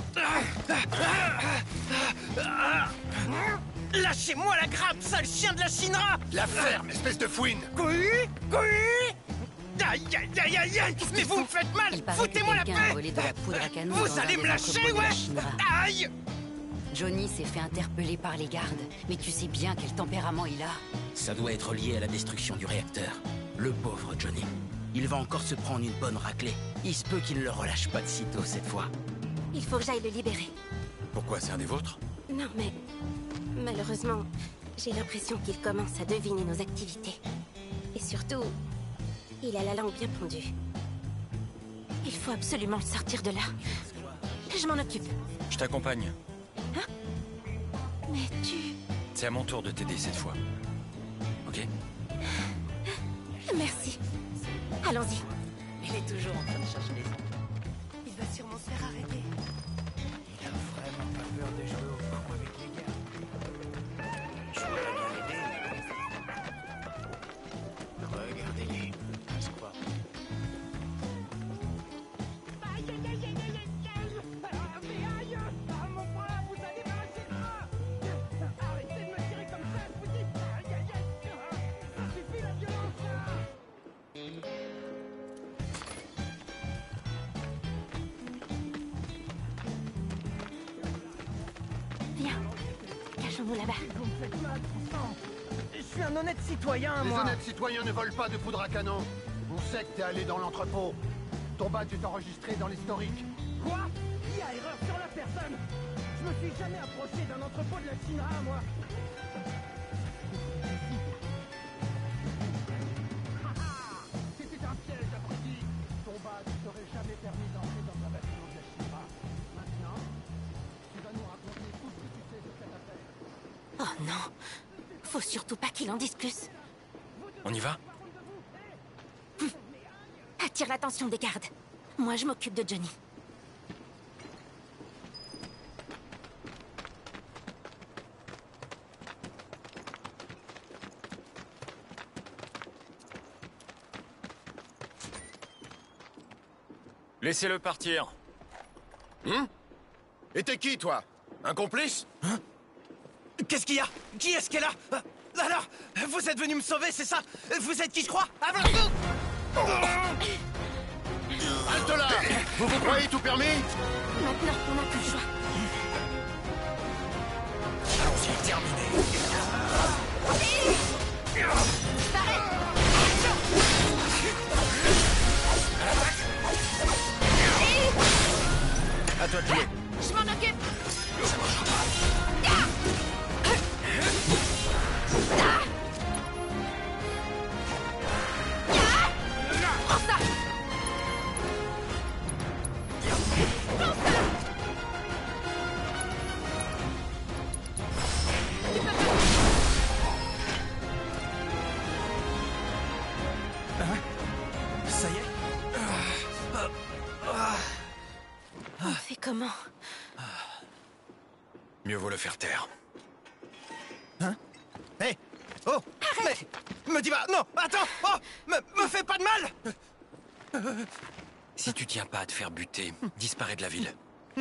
Lâchez-moi la grappe, sale chien de la Shinra! La ferme, espèce de fouine! Couille! Couille! Aïe, aïe, aïe, aïe, aïe! Mais vous me faites mal! Il paraît que Foutez-moi la quelqu'un a paix! volé de la poudre à canon Vous dans un allez des me lâcher, entrepôts de la ouais! Shinra. Aïe! Johnny s'est fait interpeller par les gardes, mais tu sais bien quel tempérament il a. Ça doit être lié à la destruction du réacteur. Le pauvre Johnny. Il va encore se prendre une bonne raclée. Il se peut qu'il ne le relâche pas de sitôt cette fois. Il faut que j'aille le libérer. Pourquoi, c'est un des vôtres? Non, mais... Malheureusement, j'ai l'impression qu'il commence à deviner nos activités. Et surtout, il a la langue bien pendue. Il faut absolument le sortir de là. Je m'en occupe. Je t'accompagne. Mais tu... C'est à mon tour de t'aider cette fois. Ok? Merci. Allons-y. Il est toujours en train de chercher les armes. Il va sûrement se faire arrêter. Il a vraiment pas peur de jouer au con avec les gars. Je voudrais bien l'aider. Regardez-les. Cachons-nous là-bas. Vous me faites mal, franchement. Je suis un honnête citoyen, Les moi. honnêtes citoyens ne volent pas de poudre à canon. On sait que t'es allé dans l'entrepôt. Ton badge est enregistré dans l'historique. Quoi? Il y a erreur sur la personne. Je me suis jamais approché d'un entrepôt de la Shinra, moi. C'était un piège, abruti. Ton badge ne t'aurait jamais permis d'entrer dans un bâtiment de la Shinra. Maintenant, tu vas nous raconter tout ce que tu sais de cette affaire. Oh non. Faut surtout pas qu'il en dise plus. On y va? Hum. Attire l'attention des gardes. Moi, je m'occupe de Johnny. Laissez-le partir. Hum? Et t'es qui, toi? Un complice? Hein? Qu'est-ce qu'il y a? Qui est-ce qu'elle a? Alors, vous êtes venu me sauver, c'est ça? Vous êtes qui je crois? Avant-vous! Halte là! Vous vous croyez tout permis? Maintenant, on n'a plus le choix. Allons-y, terminé. À toi de jouer. Je m'en occupe. Ça marchera pas. Prends ça. Ça y est? On fait comment? Mieux vaut le faire taire. Hein? Hé! Hey. Oh! Arrête! Mais, me dis pas... Non! Attends! Oh! Me, me fais pas de mal! Si tu tiens pas à te faire buter, disparais de la ville.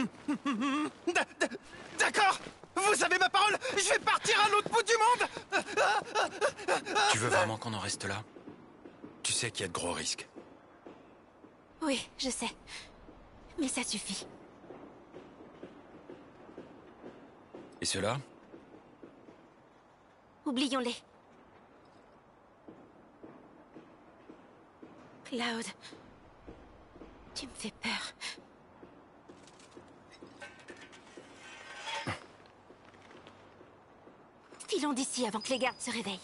D'accord! Vous avez ma parole! Je vais partir à l'autre bout du monde! Tu veux vraiment qu'on en reste là? Tu sais qu'il y a de gros risques. Oui, je sais. Mais ça suffit. Et cela? Oublions-les. Cloud, tu me fais peur. Filons d'ici avant que les gardes se réveillent.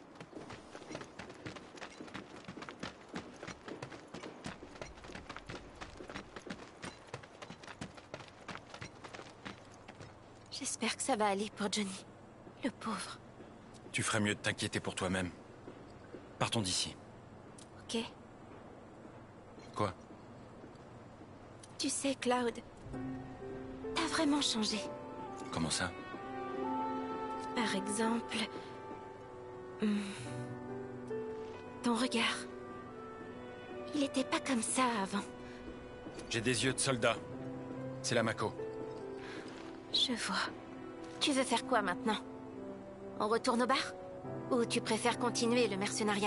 J'espère que ça va aller pour Johnny. Le pauvre. Tu ferais mieux de t'inquiéter pour toi-même. Partons d'ici. Ok. Quoi? Tu sais, Cloud, t'as vraiment changé. Comment ça? Par exemple... hmm, ton regard. Il était pas comme ça avant. J'ai des yeux de soldat. C'est la Mako. Je vois. Tu veux faire quoi maintenant? On retourne au bar? Ou tu préfères continuer le mercenariat?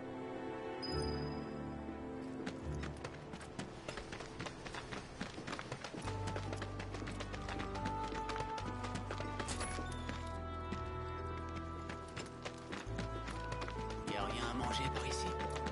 Y a rien à manger par ici.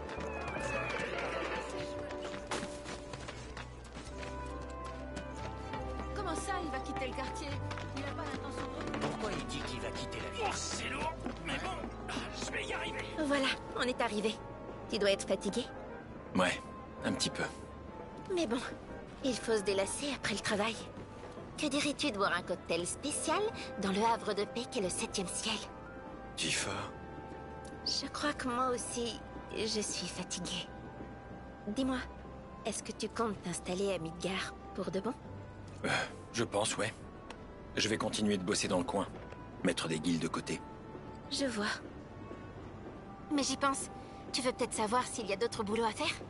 Comment ça, il va quitter le quartier? Il a pas l'intention de... Pourquoi il dit qu'il va quitter la ville? Oh, c'est lourd, mais bon, je vais y arriver. Voilà, on est arrivé. Tu dois être fatigué? Ouais, un petit peu. Mais bon, il faut se délasser après le travail. Que dirais-tu de boire un cocktail spécial dans le havre de paix qu'est le septième ciel? Tifa. Je crois que moi aussi, je suis fatiguée. Dis-moi, est-ce que tu comptes t'installer à Midgar pour de bon? Euh, je pense, ouais. Je vais continuer de bosser dans le coin. Mettre des guildes de côté. Je vois. Mais j'y pense. Tu veux peut-être savoir s'il y a d'autres boulots à faire?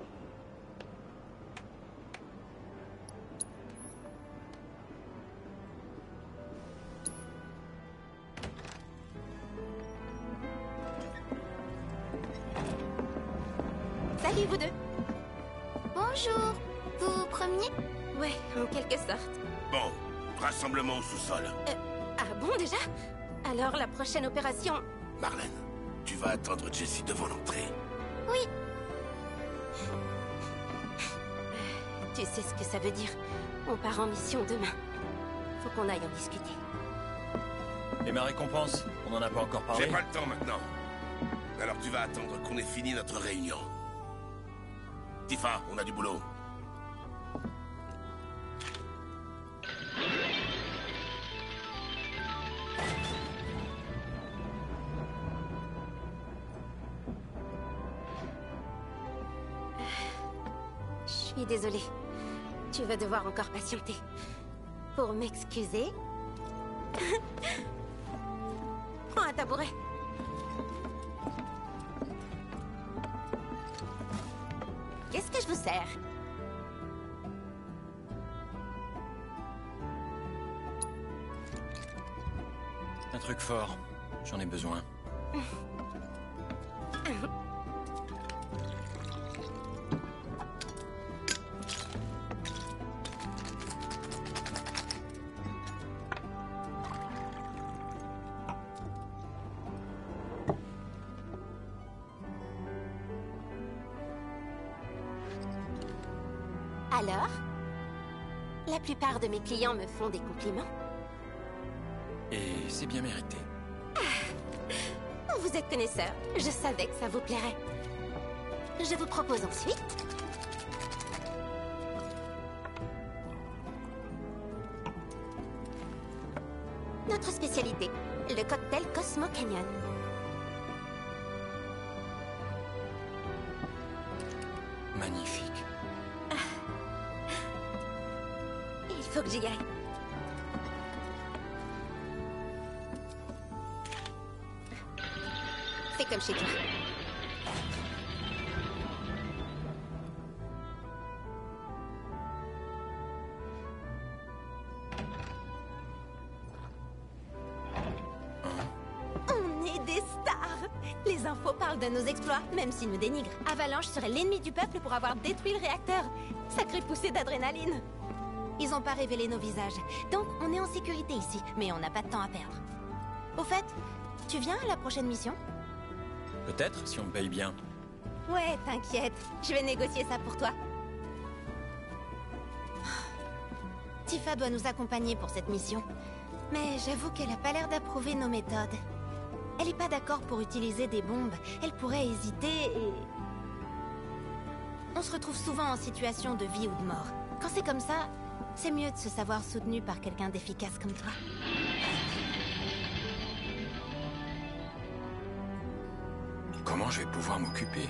Salut vous deux. Bonjour. Vous vous promeniez? Ouais, en quelque sorte. Bon, rassemblement au sous-sol. Euh, ah bon déjà? Alors, la prochaine opération... Marlène, tu vas attendre Jessie devant l'entrée. Oui. Tu sais ce que ça veut dire. On part en mission demain. Faut qu'on aille en discuter. Et ma récompense? On n'en a pas encore parlé? J'ai pas le temps maintenant. Alors tu vas attendre qu'on ait fini notre réunion. Tifa, on a du boulot. Je suis désolée. Tu vas devoir encore patienter. Pour m'excuser... Prends un tabouret. Qu'est-ce que je vous sers? Un truc fort. J'en ai besoin. Alors? La plupart de mes clients me font des compliments. Et c'est bien mérité. Ah, vous êtes connaisseur. Je savais que ça vous plairait. Je vous propose ensuite... notre spécialité, le cocktail Cosmo Canyon. Magnifique. Il faut que j'y aille. Fais comme chez toi. On est des stars. Les infos parlent de nos exploits, même s'ils nous dénigrent. Avalanche serait l'ennemi du peuple pour avoir détruit le réacteur. Sacrée poussée d'adrénaline. Ils n'ont pas révélé nos visages, donc on est en sécurité ici, mais on n'a pas de temps à perdre. Au fait, tu viens à la prochaine mission? Peut-être, si on me paye bien. Ouais, t'inquiète, je vais négocier ça pour toi. Tifa doit nous accompagner pour cette mission, mais j'avoue qu'elle a pas l'air d'approuver nos méthodes. Elle est pas d'accord pour utiliser des bombes, elle pourrait hésiter et... On se retrouve souvent en situation de vie ou de mort. Quand c'est comme ça, c'est mieux de se savoir soutenu par quelqu'un d'efficace comme toi. Comment je vais pouvoir m'occuper?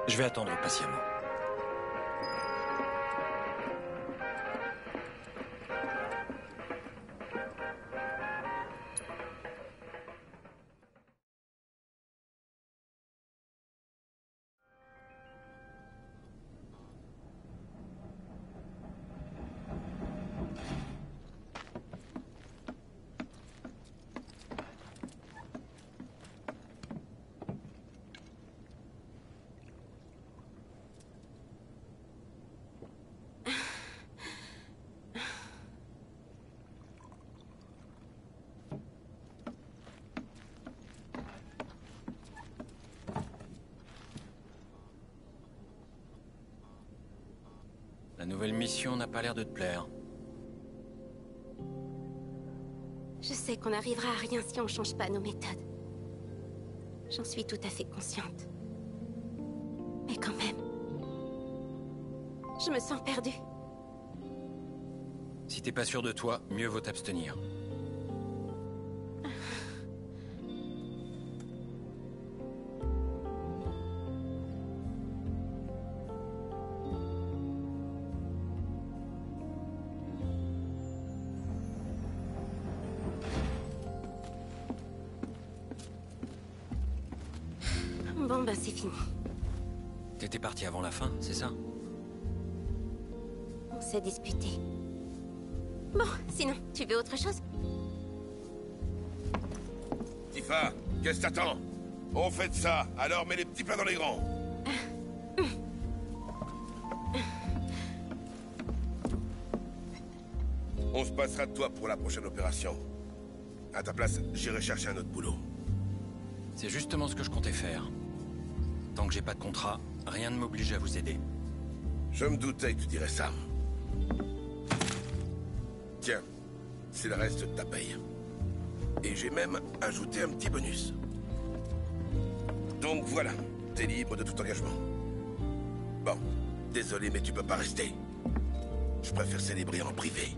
Je vais attendre patiemment. La nouvelle mission n'a pas l'air de te plaire. Je sais qu'on n'arrivera à rien si on change pas nos méthodes. J'en suis tout à fait consciente. Mais quand même... Je me sens perdue. Si t'es pas sûr de toi, mieux vaut t'abstenir. Bon, ben c'est fini. T'étais parti avant la fin, c'est ça? On s'est disputé. Bon, sinon, tu veux autre chose? Tifa, qu'est-ce que t'attends? On fait de ça, alors mets les petits plats dans les grands. On se passera de toi pour la prochaine opération. À ta place, j'irai chercher un autre boulot. C'est justement ce que je comptais faire. Tant que j'ai pas de contrat, rien ne m'oblige à vous aider. Je me doutais que tu dirais ça. Tiens, c'est le reste de ta paye. Et j'ai même ajouté un petit bonus. Donc voilà, t'es libre de tout engagement. Bon, désolé, mais tu peux pas rester. Je préfère célébrer en privé.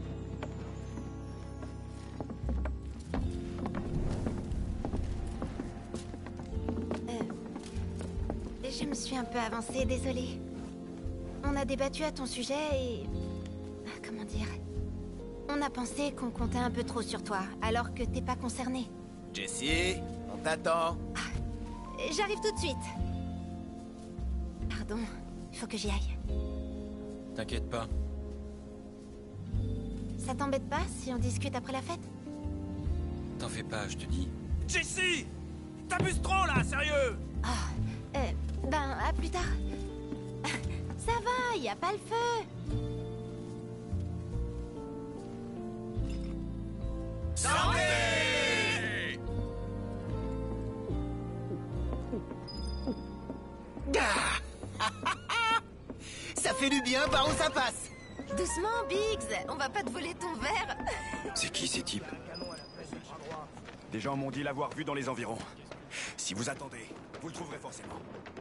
Je me suis un peu avancée, désolée. On a débattu à ton sujet et... Comment dire? On a pensé qu'on comptait un peu trop sur toi, alors que t'es pas concerné. Jessie, on t'attend. J'arrive tout de suite. Pardon, il faut que j'y aille. T'inquiète pas. Ça t'embête pas si on discute après la fête? T'en fais pas, je te dis. Jessie! T'abuses trop là, sérieux! Oh, euh, ben, à plus tard. Ça va, y a pas le feu. Santé! Ça fait du bien par où ça passe. Doucement, Biggs, on va pas te voler ton verre. C'est qui ces types? Des gens m'ont dit l'avoir vu dans les environs. Si vous attendez, vous le trouverez forcément.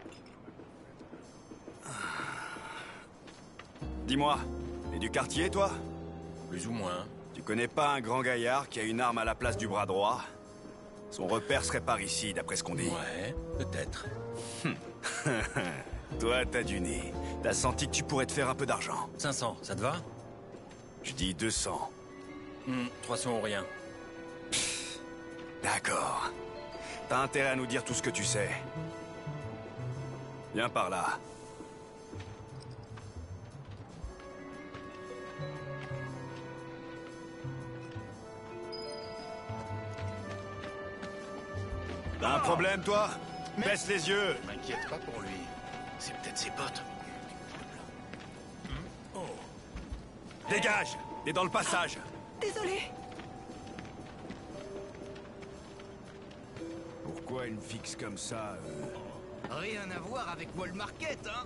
Dis-moi, t'es du quartier, toi? Plus ou moins. Tu connais pas un grand gaillard qui a une arme à la place du bras droit? Son repère serait par ici, d'après ce qu'on dit. Ouais, peut-être. Toi, t'as du nez. T'as senti que tu pourrais te faire un peu d'argent. cinq cents, ça te va? Je dis deux cents. Hmm, trois cents ou rien. D'accord. T'as intérêt à nous dire tout ce que tu sais. Viens par là. T'as un problème, toi? Baisse les yeux. M'inquiète pas pour lui. C'est peut-être ses potes. Dégage! T'es dans le passage. Désolé. Pourquoi une fixe comme ça euh... Rien à voir avec Wall Market, hein?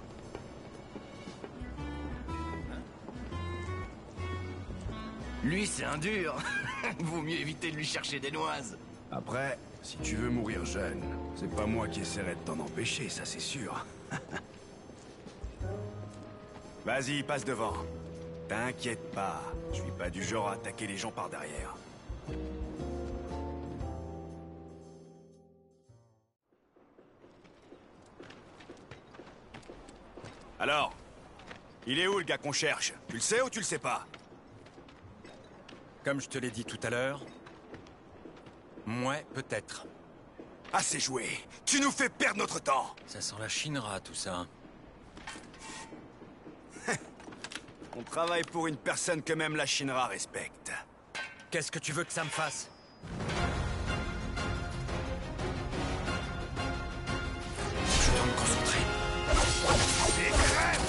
Lui, c'est un dur. Vaut mieux éviter de lui chercher des noises. Après, si tu veux mourir jeune, c'est pas moi qui essaierai de t'en empêcher, ça c'est sûr. Vas-y, passe devant. T'inquiète pas, je suis pas du genre à attaquer les gens par derrière. Alors? Il est où le gars qu'on cherche? Tu le sais ou tu le sais pas? Comme je te l'ai dit tout à l'heure... Mouais, peut-être. Assez joué. Tu nous fais perdre notre temps. Ça sent la Shinra, tout ça. On travaille pour une personne que même la Shinra respecte. Qu'est-ce que tu veux que ça me fasse? Je dois me concentrer. Et crève!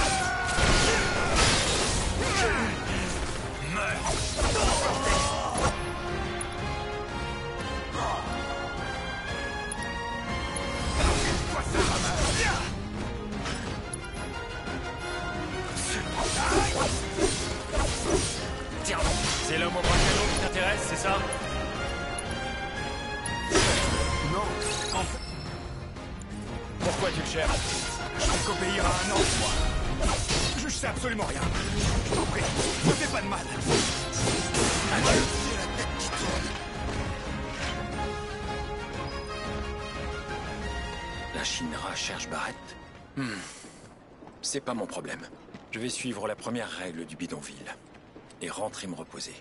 Tiens, c'est l'homme au bras canon qui t'intéresse, c'est ça? Non, en fait... Pourquoi tu le cherches? Je peux qu'obéir à un ordre, moi. Je sais absolument rien. Je t'en prie, ne fais pas de mal. Adieu. J'ai la tête qui tourne. La Shinra cherche Barrett? Hmm. C'est pas mon problème. Je vais suivre la première règle du bidonville. Et rentrer me reposer.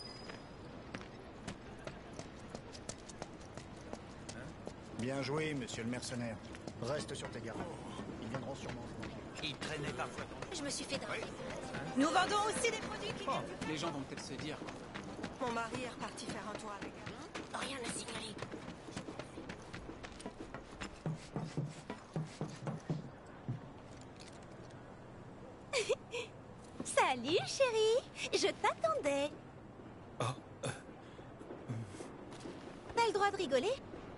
Bien joué, monsieur le mercenaire. Reste sur tes gardes. Ils viendront sûrement se manger. Il traînait parfois dans... Je me suis fait draper. Nous vendons aussi des produits qui... Oh, les gens vont peut-être se dire... Mon mari est reparti faire un tour avec un... Rien à signaler. Salut, chérie. Je t'attendais. Oh, euh... T'as le droit de rigoler.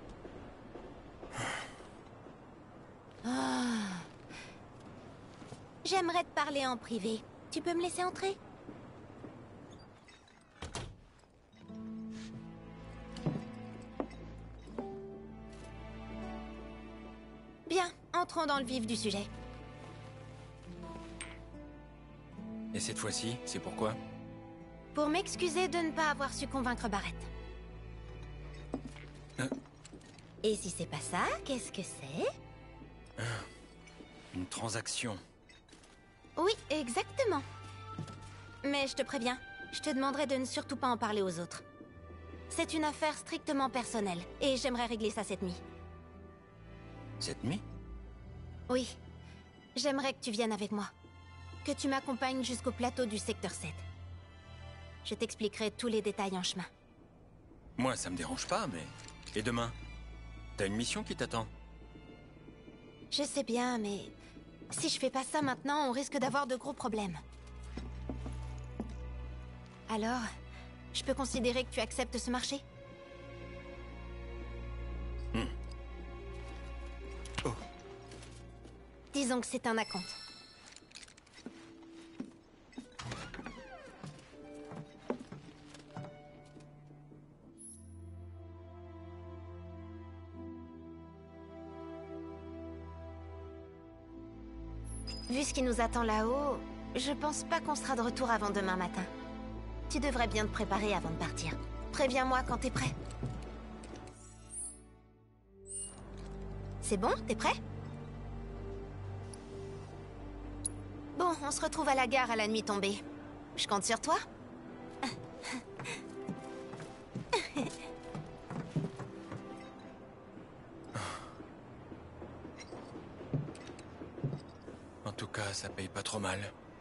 Ah. J'aimerais te parler en privé. Tu peux me laisser entrer? Bien, entrons dans le vif du sujet. Et cette fois-ci, c'est pourquoi? Pour m'excuser de ne pas avoir su convaincre Barrett. Euh. Et si c'est pas ça, qu'est-ce que c'est? Une transaction. Oui, exactement. Mais je te préviens, je te demanderai de ne surtout pas en parler aux autres. C'est une affaire strictement personnelle, et j'aimerais régler ça cette nuit. Cette nuit? Oui. J'aimerais que tu viennes avec moi. Que tu m'accompagnes jusqu'au plateau du secteur sept. Je t'expliquerai tous les détails en chemin. Moi, ça me dérange pas, mais... Et demain? T'as une mission qui t'attend? Je sais bien, mais... Si je fais pas ça maintenant, on risque d'avoir de gros problèmes. Alors, je peux considérer que tu acceptes ce marché? Hmm. Oh. Disons que c'est un acompte. Vu ce qui nous attend là-haut, je pense pas qu'on sera de retour avant demain matin. Tu devrais bien te préparer avant de partir. Préviens-moi quand t'es prêt. C'est bon? T'es prêt? Bon, on se retrouve à la gare à la nuit tombée. Je compte sur toi? En tout cas, ça paye pas trop mal.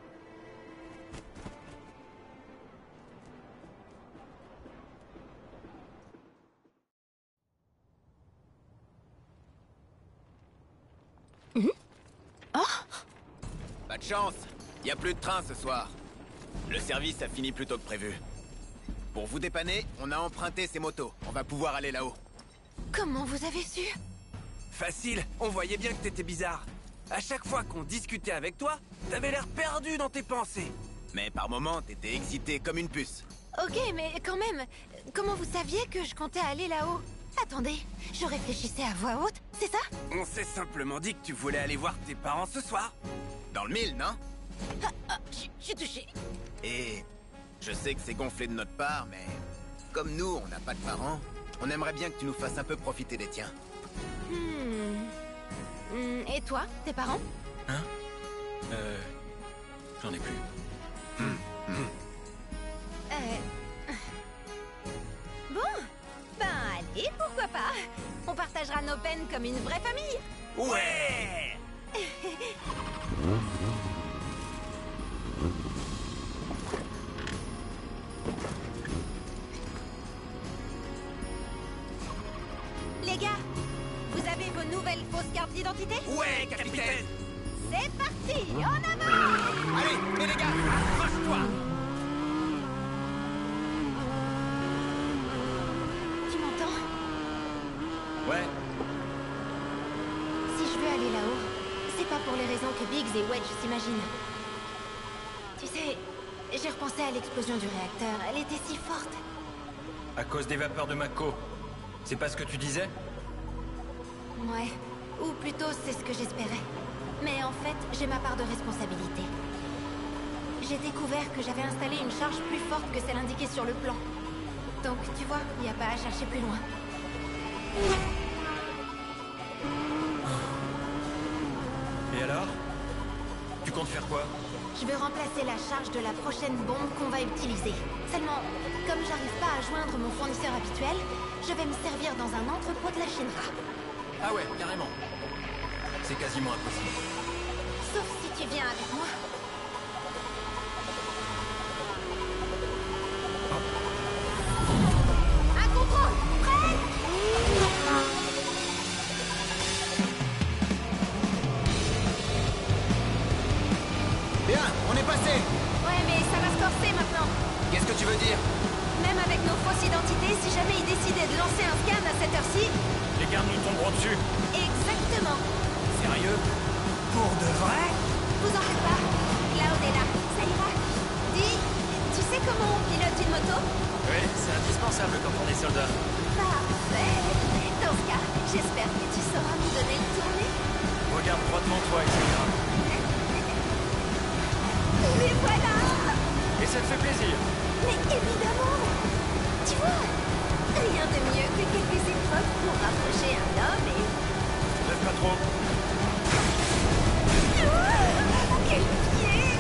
Mmh. Oh! Pas de chance, y a plus de train ce soir. Le service a fini plus tôt que prévu. Pour vous dépanner, on a emprunté ces motos. On va pouvoir aller là-haut. Comment vous avez su? Facile, on voyait bien que t'étais bizarre. À chaque fois qu'on discutait avec toi, t'avais l'air perdu dans tes pensées. Mais par moments, t'étais excité comme une puce. Ok, mais quand même, comment vous saviez que je comptais aller là-haut? Attendez, je réfléchissais à voix haute, c'est ça? On s'est simplement dit que tu voulais aller voir tes parents ce soir. Dans le mille, non? Ah, ah, je suis touché. Et je sais que c'est gonflé de notre part, mais comme nous, on n'a pas de parents, on aimerait bien que tu nous fasses un peu profiter des tiens. Hmm. Hmm, et toi, tes parents? Hein? Euh... J'en ai plus. Euh... Bon, ben allez, pourquoi pas. On partagera nos peines comme une vraie famille. Ouais. Les gars, vous avez vos nouvelles fausses cartes d'identité? Ouais, capitaine. C'est parti, en avant! Allez, mais les gars, accroche-toi. Tu m'entends? Ouais. Si je veux aller là-haut, c'est pas pour les raisons que Biggs et Wedge s'imaginent. Tu sais, j'ai repensé à l'explosion du réacteur. Elle était si forte. À cause des vapeurs de Mako. C'est pas ce que tu disais? Ouais. Ou plutôt, c'est ce que j'espérais. Mais en fait, j'ai ma part de responsabilité. J'ai découvert que j'avais installé une charge plus forte que celle indiquée sur le plan. Donc, tu vois, il n'y a pas à chercher plus loin. Et alors? Tu comptes faire quoi? Je veux remplacer la charge de la prochaine bombe qu'on va utiliser. Seulement, comme j'arrive pas à joindre mon fournisseur habituel, je vais me servir dans un entrepôt de la Shinra. Ah ouais, carrément. C'est quasiment impossible. Sauf si tu viens avec moi. Un contrôle! Prêt? Bien, on est passé. Ouais, mais ça va se corser maintenant. Qu'est-ce que tu veux dire? Même avec nos fausses identités, si jamais ils décidaient de lancer un scan à cette heure-ci... Les gardes nous tomberont dessus. Exactement. Sérieux? Pour de vrai? Vous en faites pas. Cloud est là. Ça ira. Dis, tu sais comment on pilote une moto? Oui, c'est indispensable quand on est soldat. Parfait. Dans ce cas, j'espère que tu sauras nous donner le tournis. Regarde droitement toi, et cetera. Et voilà! Et ça te fait plaisir? Mais évidemment! Tu vois, rien de mieux que quelques épreuves pour rapprocher un homme et... Lève pas trop. Oh, quel pied!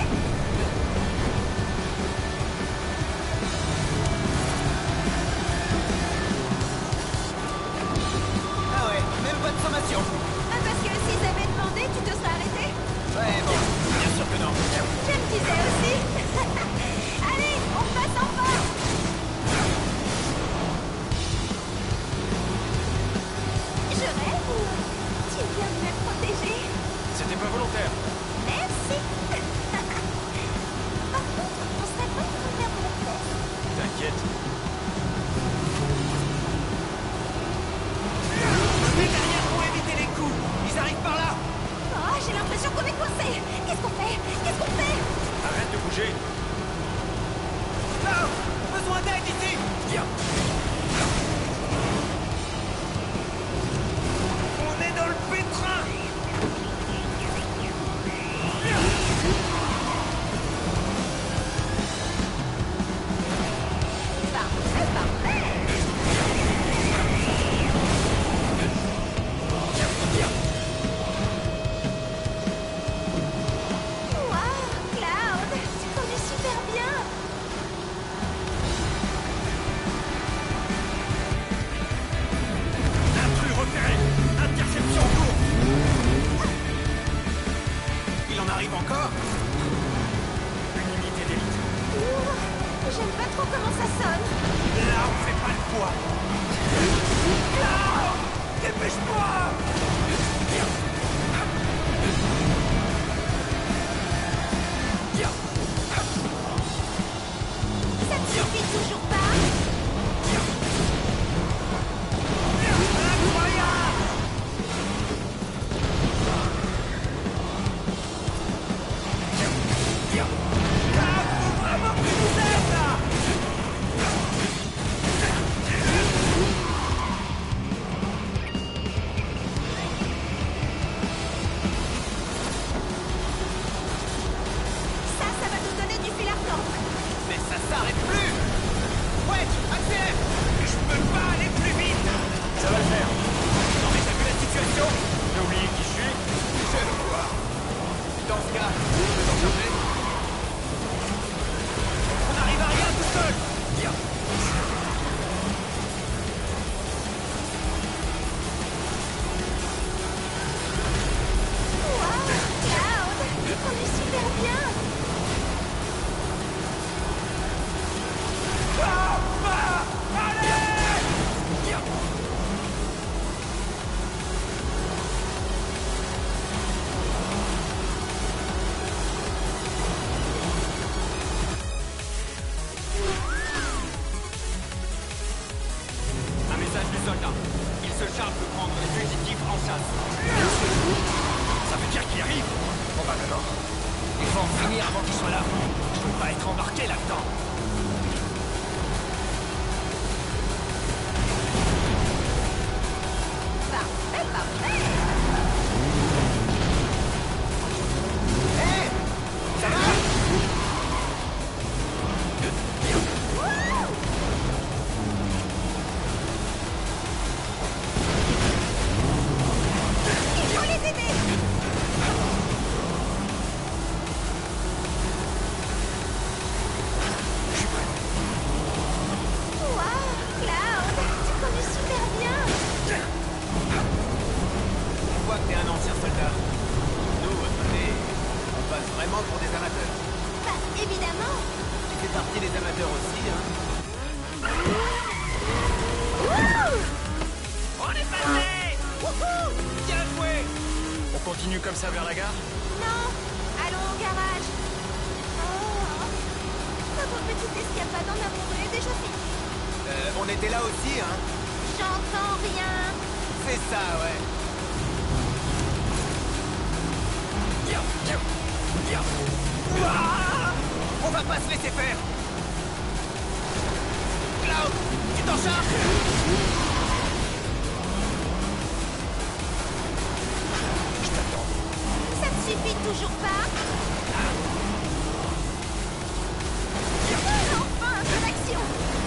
Ah ouais, même pas de sommation. Ah, parce que s'ils avaient demandé, tu te serais arrêté? Ouais, bon, bien sûr que non. Je me disais aussi. Allez, on passe en force. Je rêve ou tu viens de me protéger? C'était pas volontaire. Merci. Par contre, on serait pas en train de perdre la tête. T'inquiète. Mais derrière pour éviter les coups. Ils arrivent par là. Oh, j'ai l'impression qu'on est coincé. Qu'est-ce qu'on fait? Qu'est-ce qu'on fait? Arrête de bouger. Non, besoin d'aide ici. Viens. On est dans le pétrin. Parfait, parfait. Waouh, Cloud, tu conduis super bien. Intrus repéré. Interception en cours. Il en arrive encore? Une unité d'élite. Ouh, j'aime pas trop comment ça sonne. Là, on fait pas le poids. Cloud, dépêche-toi. Ça te suffit toujours pas? Incroyable. Cloud, faut vraiment que tu nous aides là. Ça, ça va nous donner du fil à retordre. Mais ça s'arrête plus. partie des amateurs aussi, hein. On est passé. Wouhou! Bien joué! On continue comme ça vers la gare? Non! Allons au garage! Oh! Notre petite escapade en amoureux est déjà finie. Euh, on était là aussi, hein. J'entends rien! C'est ça, ouais. Ouah! On va pas se laisser faire! Cloud, tu t'en charges? Je t'attends. Ça ne suffit toujours pas? Enfin, un peu d'action!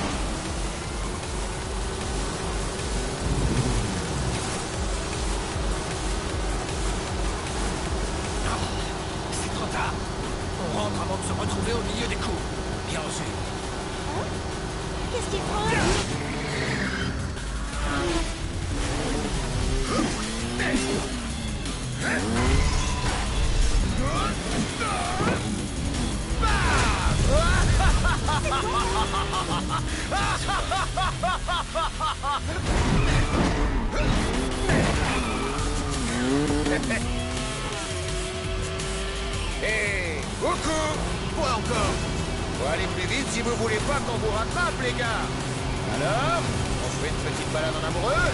C'est trop tard. On rentre avant de se retrouver au milieu des coups. Bien reçu. Hein? Qu'est-ce qu'ils font? Hé, coucou! Quoi encore? Faut aller plus vite si vous voulez pas qu'on vous rattrape, les gars! Alors, on se fait une petite balade en amoureux?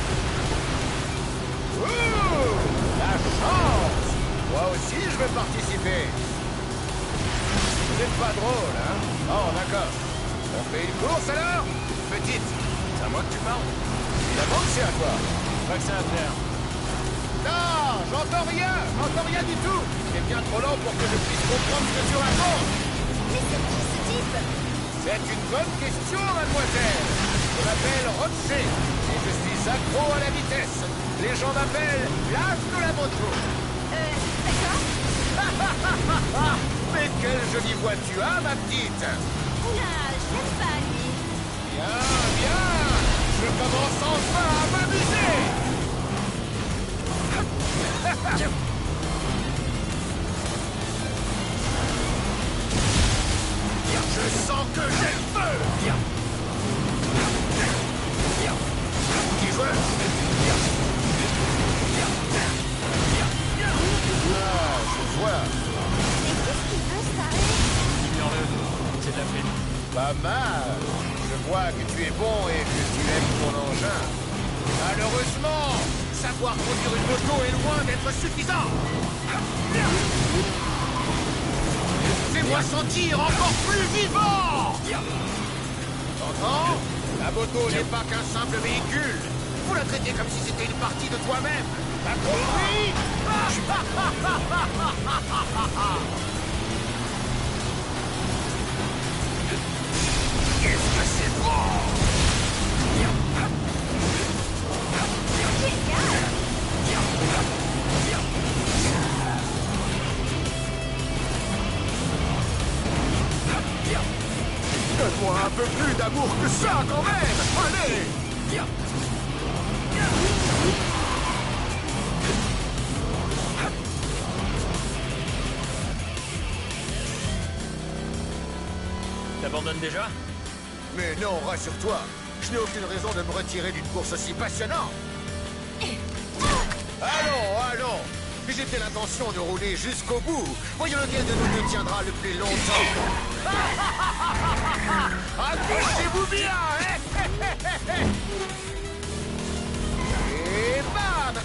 Ouh! La chance! Moi aussi, je veux participer! Vous êtes pas drôle, hein? Oh, d'accord. On fait une course, alors? Petite, c'est à moi que tu parles? Évidemment que c'est à toi. Pas que ça à faire. Non, j'entends rien! J'entends rien du tout! C'est bien trop lent pour que je puisse comprendre ce que tu racontes! Mais c'est qui ce type? C'est une bonne question, mademoiselle! Je m'appelle Roger et je suis accro à la vitesse. Les gens m'appellent l'âge de la moto. Euh, d'accord. Mais quelle jolie voix tu as, ma petite! Oula, je l'aime pas, lui. Bien, bien! Je commence enfin à m'amuser! Je sens que j'ai le feu! Qui veut? Ah, je vois. Mais qu'est-ce qu'il veut, ça? Ignore-le. C'est de la frime. Pas mal. Je vois que tu es bon et que tu aimes ton engin. Malheureusement, savoir conduire une moto est loin d'être suffisant. Fais-moi sentir encore plus vivant. T'entends? La moto n'est pas qu'un simple véhicule. Faut la traiter comme si c'était une partie de toi-même. T'as compris? Qu'est-ce que c'est bon? Donne-moi un peu plus d'amour que ça, quand même! Allez! T'abandonnes déjà? Mais non, rassure-toi. Je n'ai aucune raison de me retirer d'une course aussi passionnante. Allons, allons. J'étais l'intention de rouler jusqu'au bout. Voyons lequel de nous deux tiendra le plus longtemps. Accrochez-vous bien, hein? Et bam!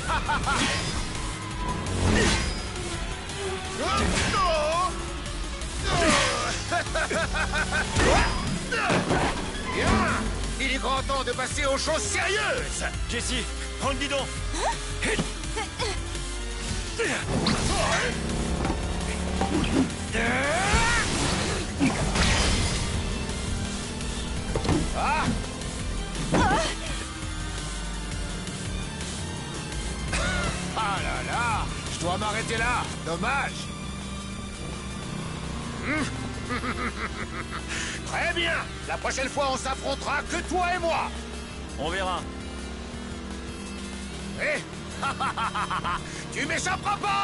Bien! Il est grand temps de passer aux choses sérieuses! Jessie, prends le guidon! Ah! Ah là là! Je dois m'arrêter là! Dommage! Très bien! La prochaine fois, on s'affrontera que toi et moi! On verra. Eh! Tu m'échapperas pas!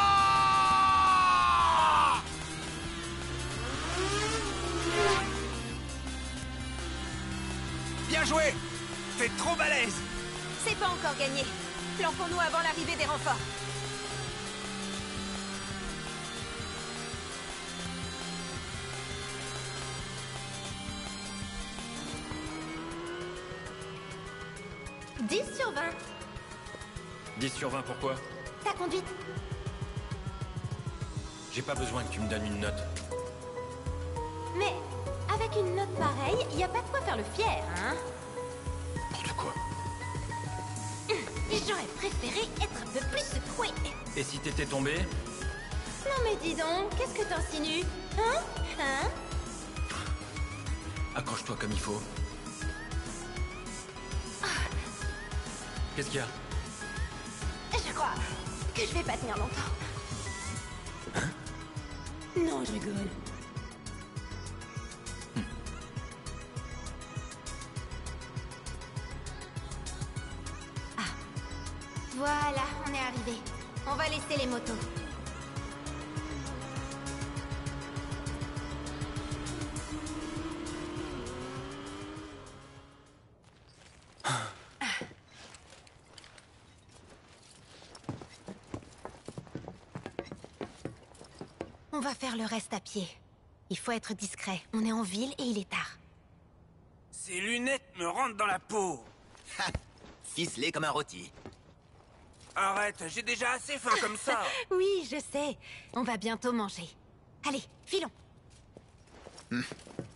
Bien joué! T'es trop balèze! C'est pas encore gagné. Flanquons-nous avant l'arrivée des renforts. dix sur vingt. dix sur vingt, pourquoi? Ta conduite. J'ai pas besoin que tu me donnes une note. Mais avec une note pareille, y a pas de quoi faire le fier, hein? N'importe quoi. J'aurais préféré être un peu plus secoué. Et si t'étais tombé? Non mais dis donc, qu'est-ce que t'insinues? Hein? Hein? Accroche-toi comme il faut. Qu'est-ce qu'il y a? Je crois que je vais pas tenir longtemps. Hein? Non, je rigole. Ah. Voilà, on est arrivé. On va laisser les motos. On va faire le reste à pied. Il faut être discret. On est en ville et il est tard. Ces lunettes me rentrent dans la peau. Ficelé comme un rôti. Arrête, j'ai déjà assez faim comme ça. Oui, je sais. On va bientôt manger. Allez, filons. Hmm.